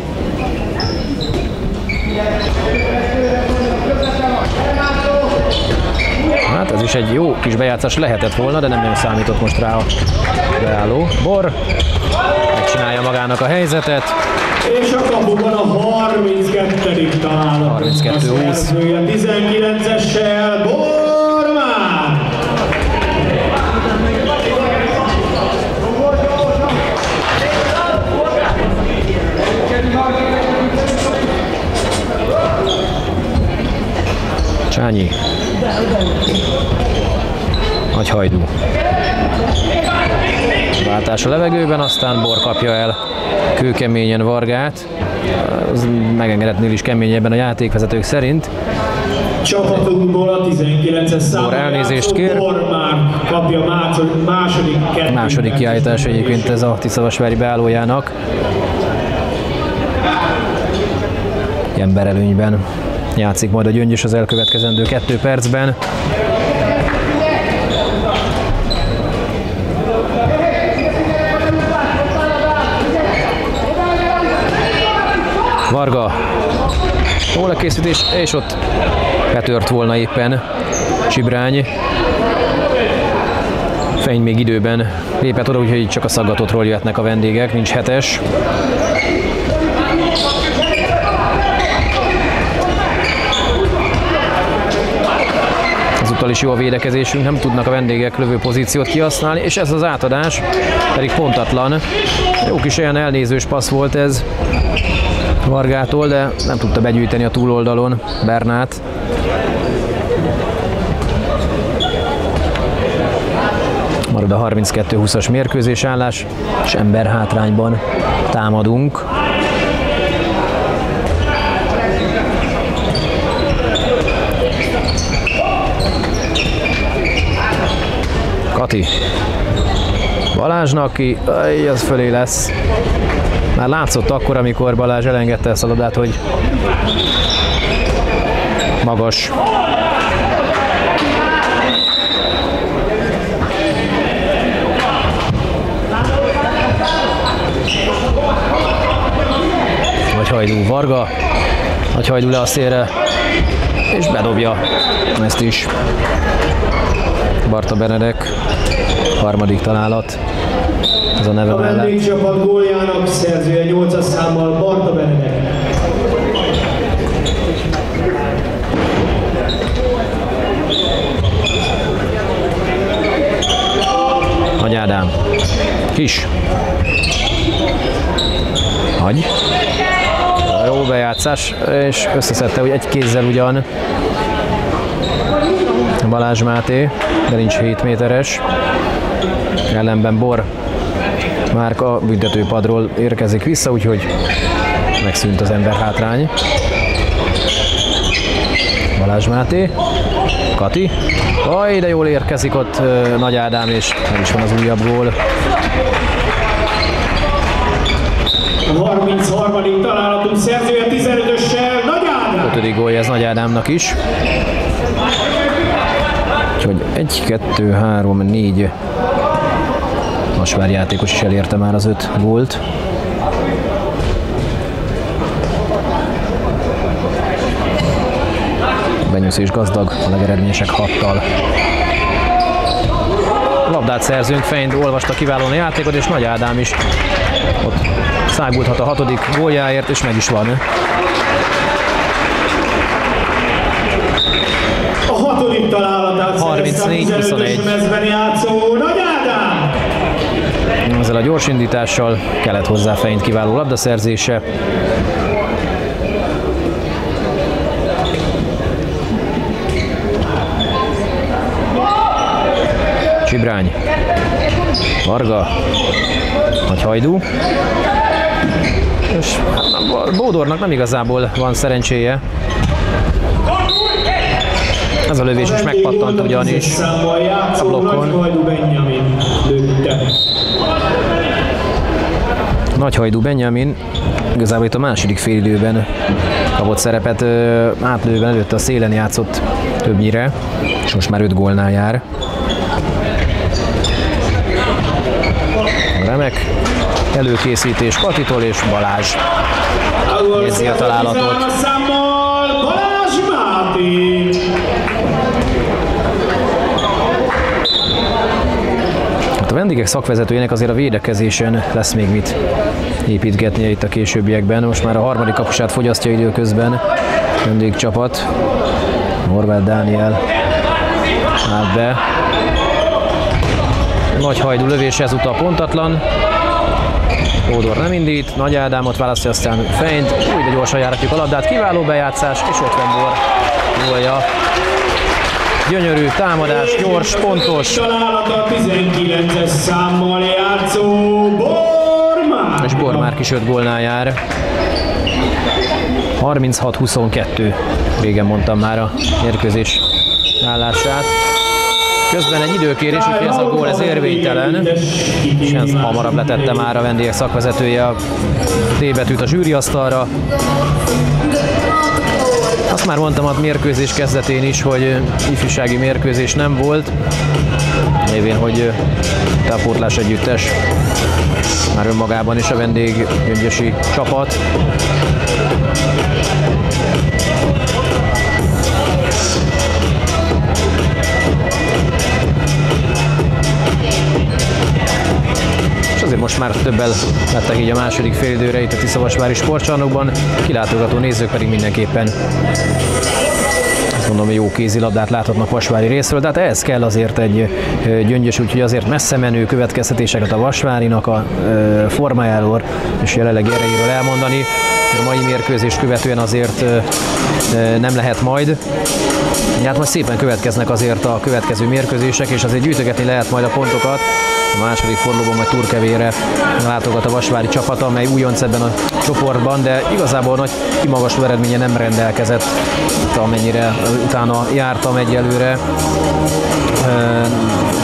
Hát ez is egy jó kis bejátszás lehetett volna, de nem nagyon számított most rá a beálló. Bor megcsinálja magának a helyzetet. És a kapuban a 32. találat. 32-20. 19-essel Bormán! Csányi. Nagyhajdú. Váltás a levegőben, aztán Bor kapja el kőkeményen Vargát. Az megengedetnél is keményebben a játékvezetők szerint. Csapatunkból a 19-es számú Bor elnézést kér. Bormán kapja második kiállítás egyébként ez a Tiszavasvári beállójának. Emberelőnyben játszik majd a Gyöngyös az elkövetkezendő 2 percben. Varga, ólekészítés, és ott betört volna éppen Sibrány. Fein még időben lépett oda, úgyhogy csak a szaggatottról jöhetnek a vendégek, nincs 7-es. Ezúttal is jó a védekezésünk, nem tudnak a vendégek lövő pozíciót kihasználni, és ez az átadás pedig pontatlan. Jó kis olyan elnézős passz volt ez Vargától, de nem tudta begyűjteni a túloldalon Bernát. Marad a 32-20-as mérkőzés állás, és ember hátrányban támadunk. Balázsnak, aki az fölé lesz. Már látszott akkor, amikor Balázs elengedte ezt a labdát, hogy magas. Nagyhajdú Varga, Nagyhajdú le a szélre, és bedobja ezt is. Barta Benedek, harmadik találat. Ez a neve mellett. A vendégcsapat góljának szerzője 8-as számmal Barta Benedek. Nagy Ádám. Kis. Nagy. Jó bejátszás, és összeszedte, hogy egy kézzel ugyan Balázs Máté, de nincs 7 méteres. Ellenben Bor Márka büntetőpadról érkezik vissza, úgyhogy megszűnt az ember hátrány. Balázs Máté, Kati. Aj, de jól érkezik ott Nagy Ádám, és meg is van az újabb gól. A 33. találatunk szerzője 15-össel Nagy Ádám. 5. gólja ez Nagy Ádámnak is. Úgyhogy 1, 2, 3, 4 Vasvári játékos is elérte már az 5 gólt. Benyősz és Gazdag a legeredményesek 6-tal. Labdát szerzünk, Feind olvasta kiválóan a játékot, és Nagy Ádám is ott szágulhat a 6. góljáért, és meg is van. A 6. találatát 34-21. mezben játszó Nagy Ádám. Ezzel a gyors indítással kellett hozzá Feind kiváló labdaszerzése. Csibrány, Varga, Nagyhajdú, és Bódornak nem igazából van szerencséje. Ez a lövés is megpattant ugyanis a blokkon. Nagyhajdú Benjamin igazából itt a második félidőben kapott szerepet, átlőben előtte a szélen játszott többnyire, és most már 5 gólnál jár. Remek előkészítés Katitól, és Balázs jegyzi a találatot. Balázs Máté. Hát a vendégek szakvezetőjének azért a védekezésen lesz még mit építgetnie itt a későbbiekben. Most már a harmadik kapusát fogyasztja időközben vendégcsapat. Horváth Dániel állt be. Nagyhajdú lövés ezúttal pontatlan. Ódor nem indít, Nagy Ádámot választja, aztán Feind. Úgy, de gyorsan járatjuk a labdát, kiváló bejátszás, és ott van Bor gólja. Gyönyörű támadás, gyors, pontos. Találata 19-es számmal játszó Bormárk. És Bormárk is 5 gólnál jár. 36-22. Régen mondtam már a mérkőzés állását. Közben egy időkérés, úgyhogy ez a gól ez érvénytelen, és ezt hamarabb letette már a vendégek szakvezetője a D-betűt a zsűriasztalra. Azt már mondtam a mérkőzés kezdetén is, hogy ifjúsági mérkőzés nem volt, lévén, hogy tápótlás együttes már önmagában is a vendég gyöngyösi csapat. Azért most már többen lettek így a második félidőre itt a Tiszavasvári sportcsarnokban, kilátogató nézők pedig mindenképpen azt mondom, hogy jó kézilabdát láthatnak Vasvári részről, de hát ehhez kell azért egy Gyöngyös, úgyhogy azért messze menő következtetéseket a Vasvárinak a formájáról és jelenlegi erejéről elmondani. A mai mérkőzést követően azért nem lehet majd. Hát majd szépen következnek azért a következő mérkőzések, és azért gyűjtögetni lehet majd a pontokat. A második fordulóban majd Turkevére látogat a vasvári csapata, amely újonc ebben a csoportban, de igazából nagy kimagasló eredménye nem rendelkezett, amennyire utána jártam egyelőre.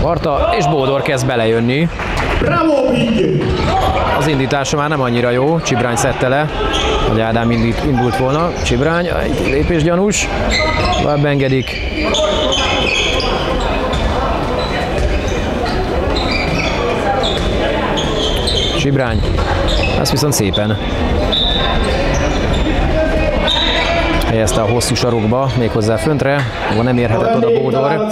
Varta és Bódor kezd belejönni. Az indítása már nem annyira jó, Csibrány szedte le, hogy Ádám indult volna. Csibrány, egy lépés gyanús, tovább engedik. Csibrány, ezt viszont szépen helyezte a hosszú sarokba, méghozzá föntre, ahol nem érhetett oda Bódor.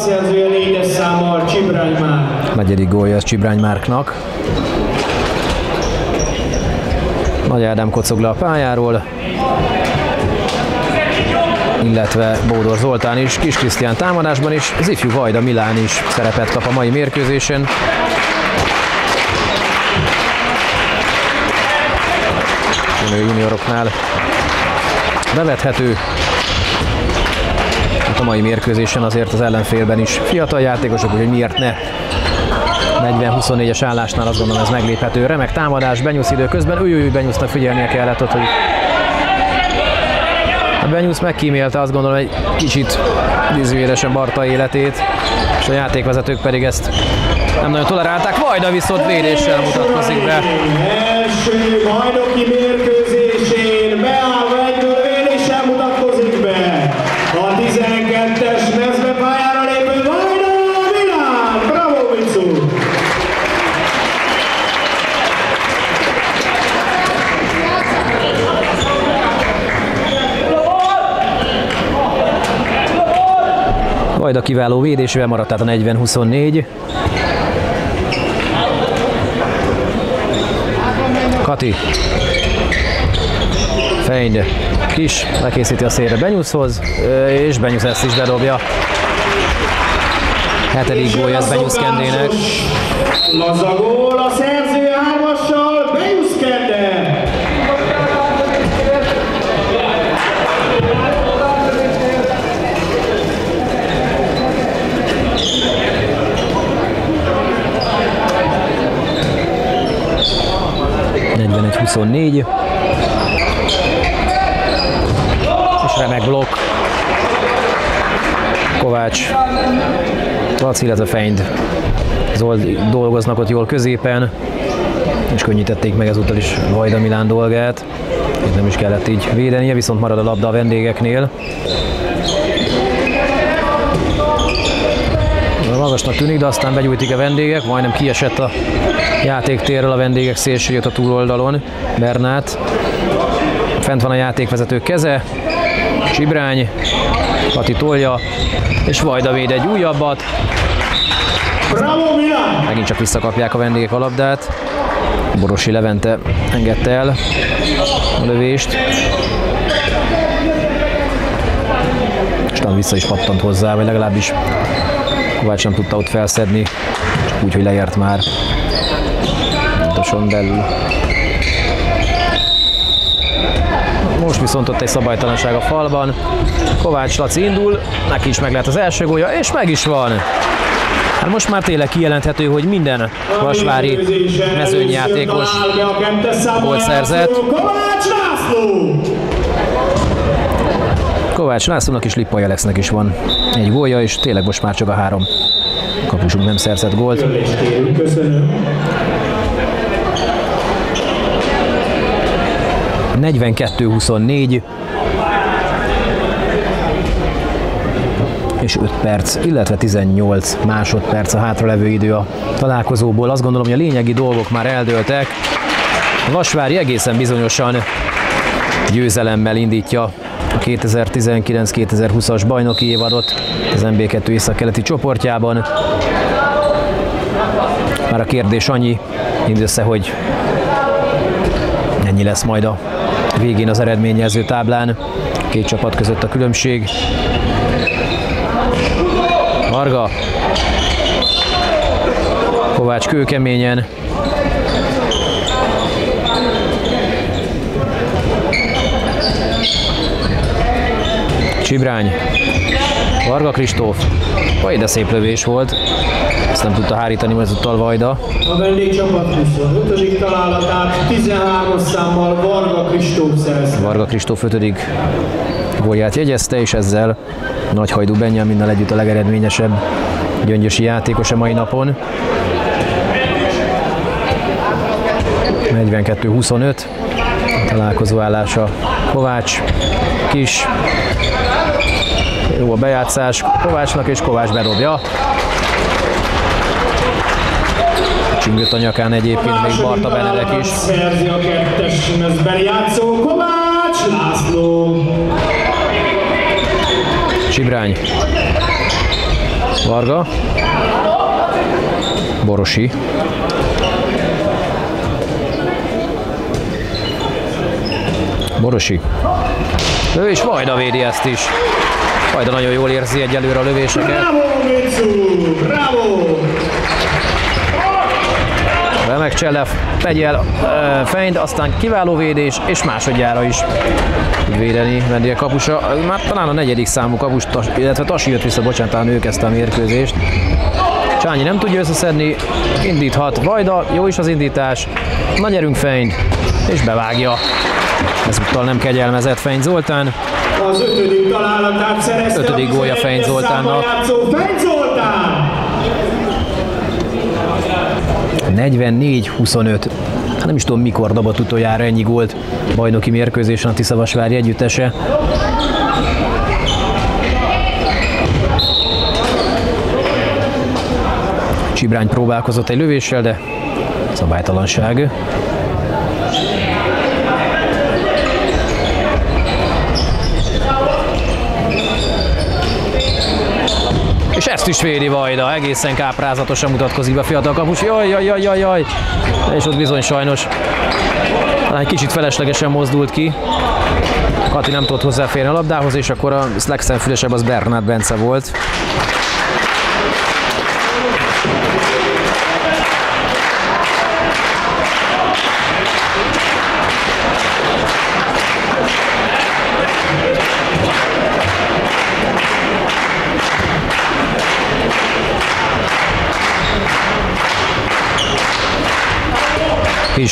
Negyedik gólja ez Csibrány Márknak. Nagy Ádám kocog le a pályáról, illetve Bódor Zoltán is, Kis Krisztián támadásban is, az ifjú Vajda Milán is szerepet kap a mai mérkőzésen. Junioroknál bevethető. Hát a mai mérkőzésen azért az ellenfélben is fiatal játékosok, úgyhogy miért ne? 40-24-es állásnál azt gondolom ez megléphető. Remek támadás, Benyusz idő közben. Benyusznak figyelnie kellett ott, hogy a Benyusz megkímélte azt gondolom egy kicsit díszvéresen Barta életét, és a játékvezetők pedig ezt nem nagyon tolerálták. Vajda viszont védéssel mutatkozik be. Első bajnoki mérkőzésén beállva egyből védéssel mutatkozik be. A 12-es mezbe pályára lépő Vajda Milán. Bravo, Micu! Vajda kiváló védésével maradt, tehát a 40-24. Kati. Feind. Kis lekészíti a szélre Benyuszhoz, és Benyusz ezt is bedobja. 7. gólja ez Benyusz Kendének. Laza gól a szerző 3-assal, Benyusz Kende! És remek blokk. Kovács, Laci, illetve Feind dolgoznak ott jól középen, és könnyítették meg ezúttal is Vajda Milán dolgát. Itt nem is kellett így védenie, viszont marad a labda a vendégeknél. Magasnak tűnik, de aztán begyújtik a vendégek, majdnem kiesett a játéktérről a vendégek szélsőjét a túloldalon. Bernát. Fent van a játékvezető keze. Csibrány. Kati tolja. És Vajda véd egy újabbat. Megint csak visszakapják a vendégek a labdát. Borosi Levente engedte el a lövést. Aztán vissza is pattant hozzá, vagy legalábbis Kovács nem tudta ott felszedni, úgyhogy leért már pontosan belül. Most viszont ott egy szabálytalanság a falban. Kovács Laci indul, neki is meg lehet az első gólja, és meg is van. Hát most már tényleg kijelenthető, hogy minden vasvári mezőnyjátékos gólt szerzett. Kovács Lászlónak és Lippai Alexnek is van egy gólja, és tényleg most már csak a 3 kapusunk nem szerzett gólt. Köszönöm. 42-24 és 5 perc, illetve 18 másodperc a hátralevő idő a találkozóból. Azt gondolom, hogy a lényegi dolgok már eldőltek. A Vasvári egészen bizonyosan győzelemmel indítja a 2019-2020-as bajnoki évadot az MB2 északkeleti csoportjában. Már a kérdés annyi, mindössze, hogy ennyi lesz majd a végén az eredményjelző táblán. Két csapat között a különbség. Varga. Kovács kőkeményen. Csibrány. Varga Kristóf. De szép lövés volt. Ezt nem tudta hárítani ezúttal Vajda. A vendégcsapat 25. találatát 13 számmal Varga Kristóf szerezte. Varga Kristóf 5. gólját jegyezte, és ezzel Nagyhajdú Benjaminnal együtt a legeredményesebb gyöngyösi játékos a mai napon. 42-25. Találkozó állása Kovács, Kis. Jó a bejátszás Kovácsnak, és Kovács bedobja. Csingött a nyakán egyébként még Barta Benedek is. Szerzi a kettes mezben játszó Kovács László. Csibrány. Varga. Borosi. Borosi. Ő is Vajda védi ezt is. Vajda nagyon jól érzi egyelőre a lövéseket. Bravo, Mitsu! Bravo! Remek Csellev, megy el Feind, aztán kiváló védés, és másodjára is tud védeni Vendél kapusa. Már talán a 4. számú kapus, illetve Tasi jött vissza, bocsánat, talán ő kezdte a mérkőzést. Csányi nem tudja összeszedni, indíthat Vajda, jó is az indítás. Nagy erőnk Feind, és bevágja. Ezúttal nem kegyelmezett Feind Zoltán. Az 5. találatát szerezte 5. gólja Feind Zoltánnak. 44-25. Hát nem is tudom, mikor dobott utoljára ennyi gólt bajnoki mérkőzésen a Tiszavasvári együttese. Csibrány próbálkozott egy lövéssel, de szabálytalanság. És ezt is védi Vajda, egészen káprázatosan mutatkozik be a fiatal kapus. Jaj. És ott bizony sajnos egy kicsit feleslegesen mozdult ki. Kati nem tudott hozzáférni a labdához, és akkor a legszemfülesebb az Bernát Bence volt. Is.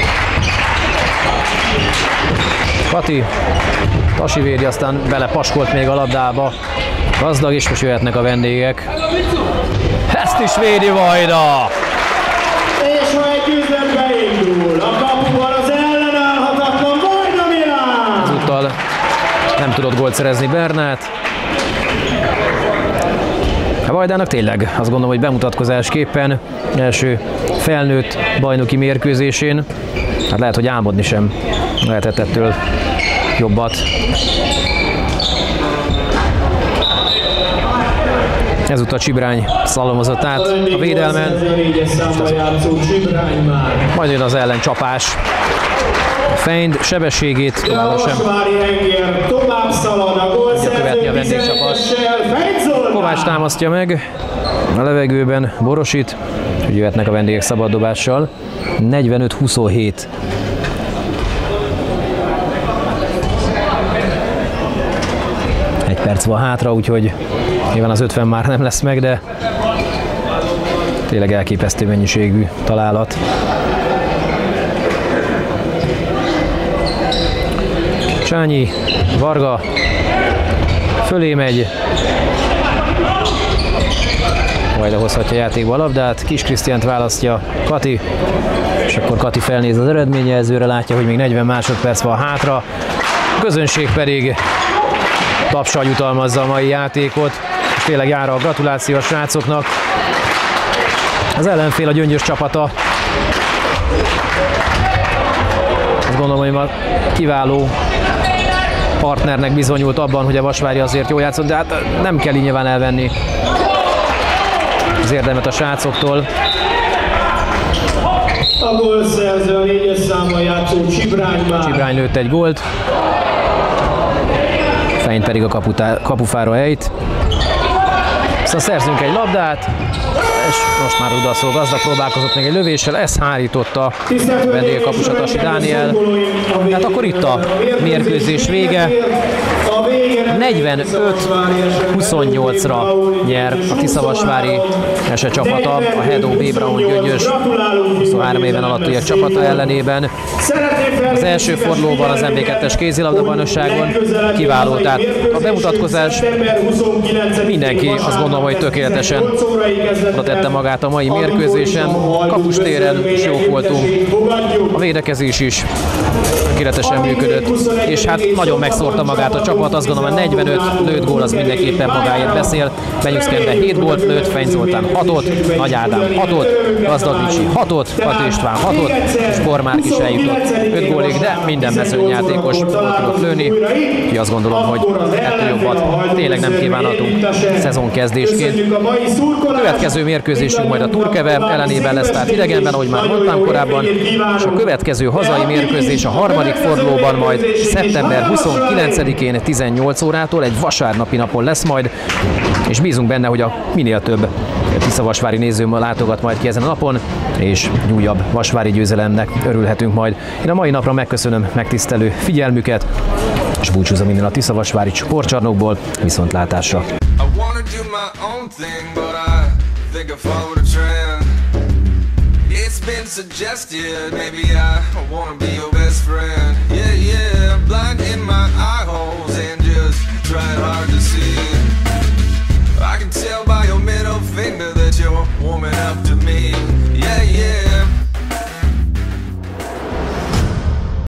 Kati, Tasi védi, aztán belepaskolt még a labdába. Gazdag, és most jöhetnek a vendégek. Ezt is védi Vajda! És ha egy üzletbe indul, a kapuban az ellenállhatatlan Vajda Milán! Ezúttal nem tudott gólt szerezni Bernát. A Vajdának tényleg azt gondolom, hogy bemutatkozásképpen első felnőtt bajnoki mérkőzésén, hát lehet, hogy álmodni sem lehetett ettől jobbat. Ezúttal Csibrány szalomozott át a védelmen. Majd jön az ellencsapás. Feind sebességét továbbra sem tudja követni a vendégcsapat. Kovács támasztja meg a levegőben Borosit, hogy jöhetnek a vendégek szabaddobással. 45-27. Egy perc van hátra, úgyhogy nyilván az 50 már nem lesz meg, de tényleg elképesztő mennyiségű találat. Csányi, Varga, fölé megy. Vajda hozhatja játékba a labdát, Kis Krisztiánt választja Kati, és akkor Kati felnéz az eredményjelzőre, látja, hogy még 40 másodperc van hátra. A közönség pedig tapssal jutalmazza a mai játékot, és tényleg jár a gratuláció a srácoknak. Az ellenfél a Gyöngyös csapata. Azt gondolom, hogy ma kiváló partnernek bizonyult abban, hogy a Vasvári azért jól játszott, de hát nem kell így nyilván elvenni az érdemet a srácoktól. A gólszerző a 4-es számmal játszó Csibrány már. Csibrány lőtt egy gólt. Feind pedig a kapufára helyt. Szóval szerzünk egy labdát, és most már odaszól Gazdag próbálkozott még egy lövéssel, ezt hárította vendégkapusa Tasi Dániel. Tehát akkor itt a mérkőzés vége. 45-28-ra nyer a Tiszavasvári Ese csapata a Hedó B. Braun Gyöngyös 23 éven alattiak csapata ellenében. Az első fordulóban az MB2-es kézilabda-bajnokságon kiváló, tehát a bemutatkozás mindenki azt gondolom, hogy tökéletesen oda tette magát a mai mérkőzésen. Kapustéren is jók voltunk, a védekezés is tökéletesen működött, és hát nagyon megszórta magát a csapat, azt gondolom a 45 lőtt gól az mindenképpen magáért beszél. Benyuszkende 7 gólt lőtt, Fenyz Zoltán 6-ot, Nagy Ádám 6-ot, Gazdag Ricsi 6-ot, Katő István 6-ot, és Bormárk is eljutott 5 gólig, de minden mezőnyjátékos tudott lőni, úgyhogy azt gondolom, hogy ettől jobbat tényleg nem kívánhatunk szezonkezdésként. A következő mérkőzésünk majd a Turkeve ellenében lesz, tehát idegenben, ahogy már mondtam korábban, és a következő hazai mérkőzés a harmadik fordulóban majd szeptember 29-én 18 órától egy vasárnapi napon lesz majd, és bízunk benne, hogy a minél több tiszavasvári nézőmmel látogat majd ki ezen a napon, és újabb vasvári győzelemnek örülhetünk majd. Én a mai napra megköszönöm megtisztelő figyelmüket, és búcsúzom innen a Tiszavasvári sportcsarnokból, viszontlátásra! It's been suggested, maybe I wanna be your best friend. Yeah,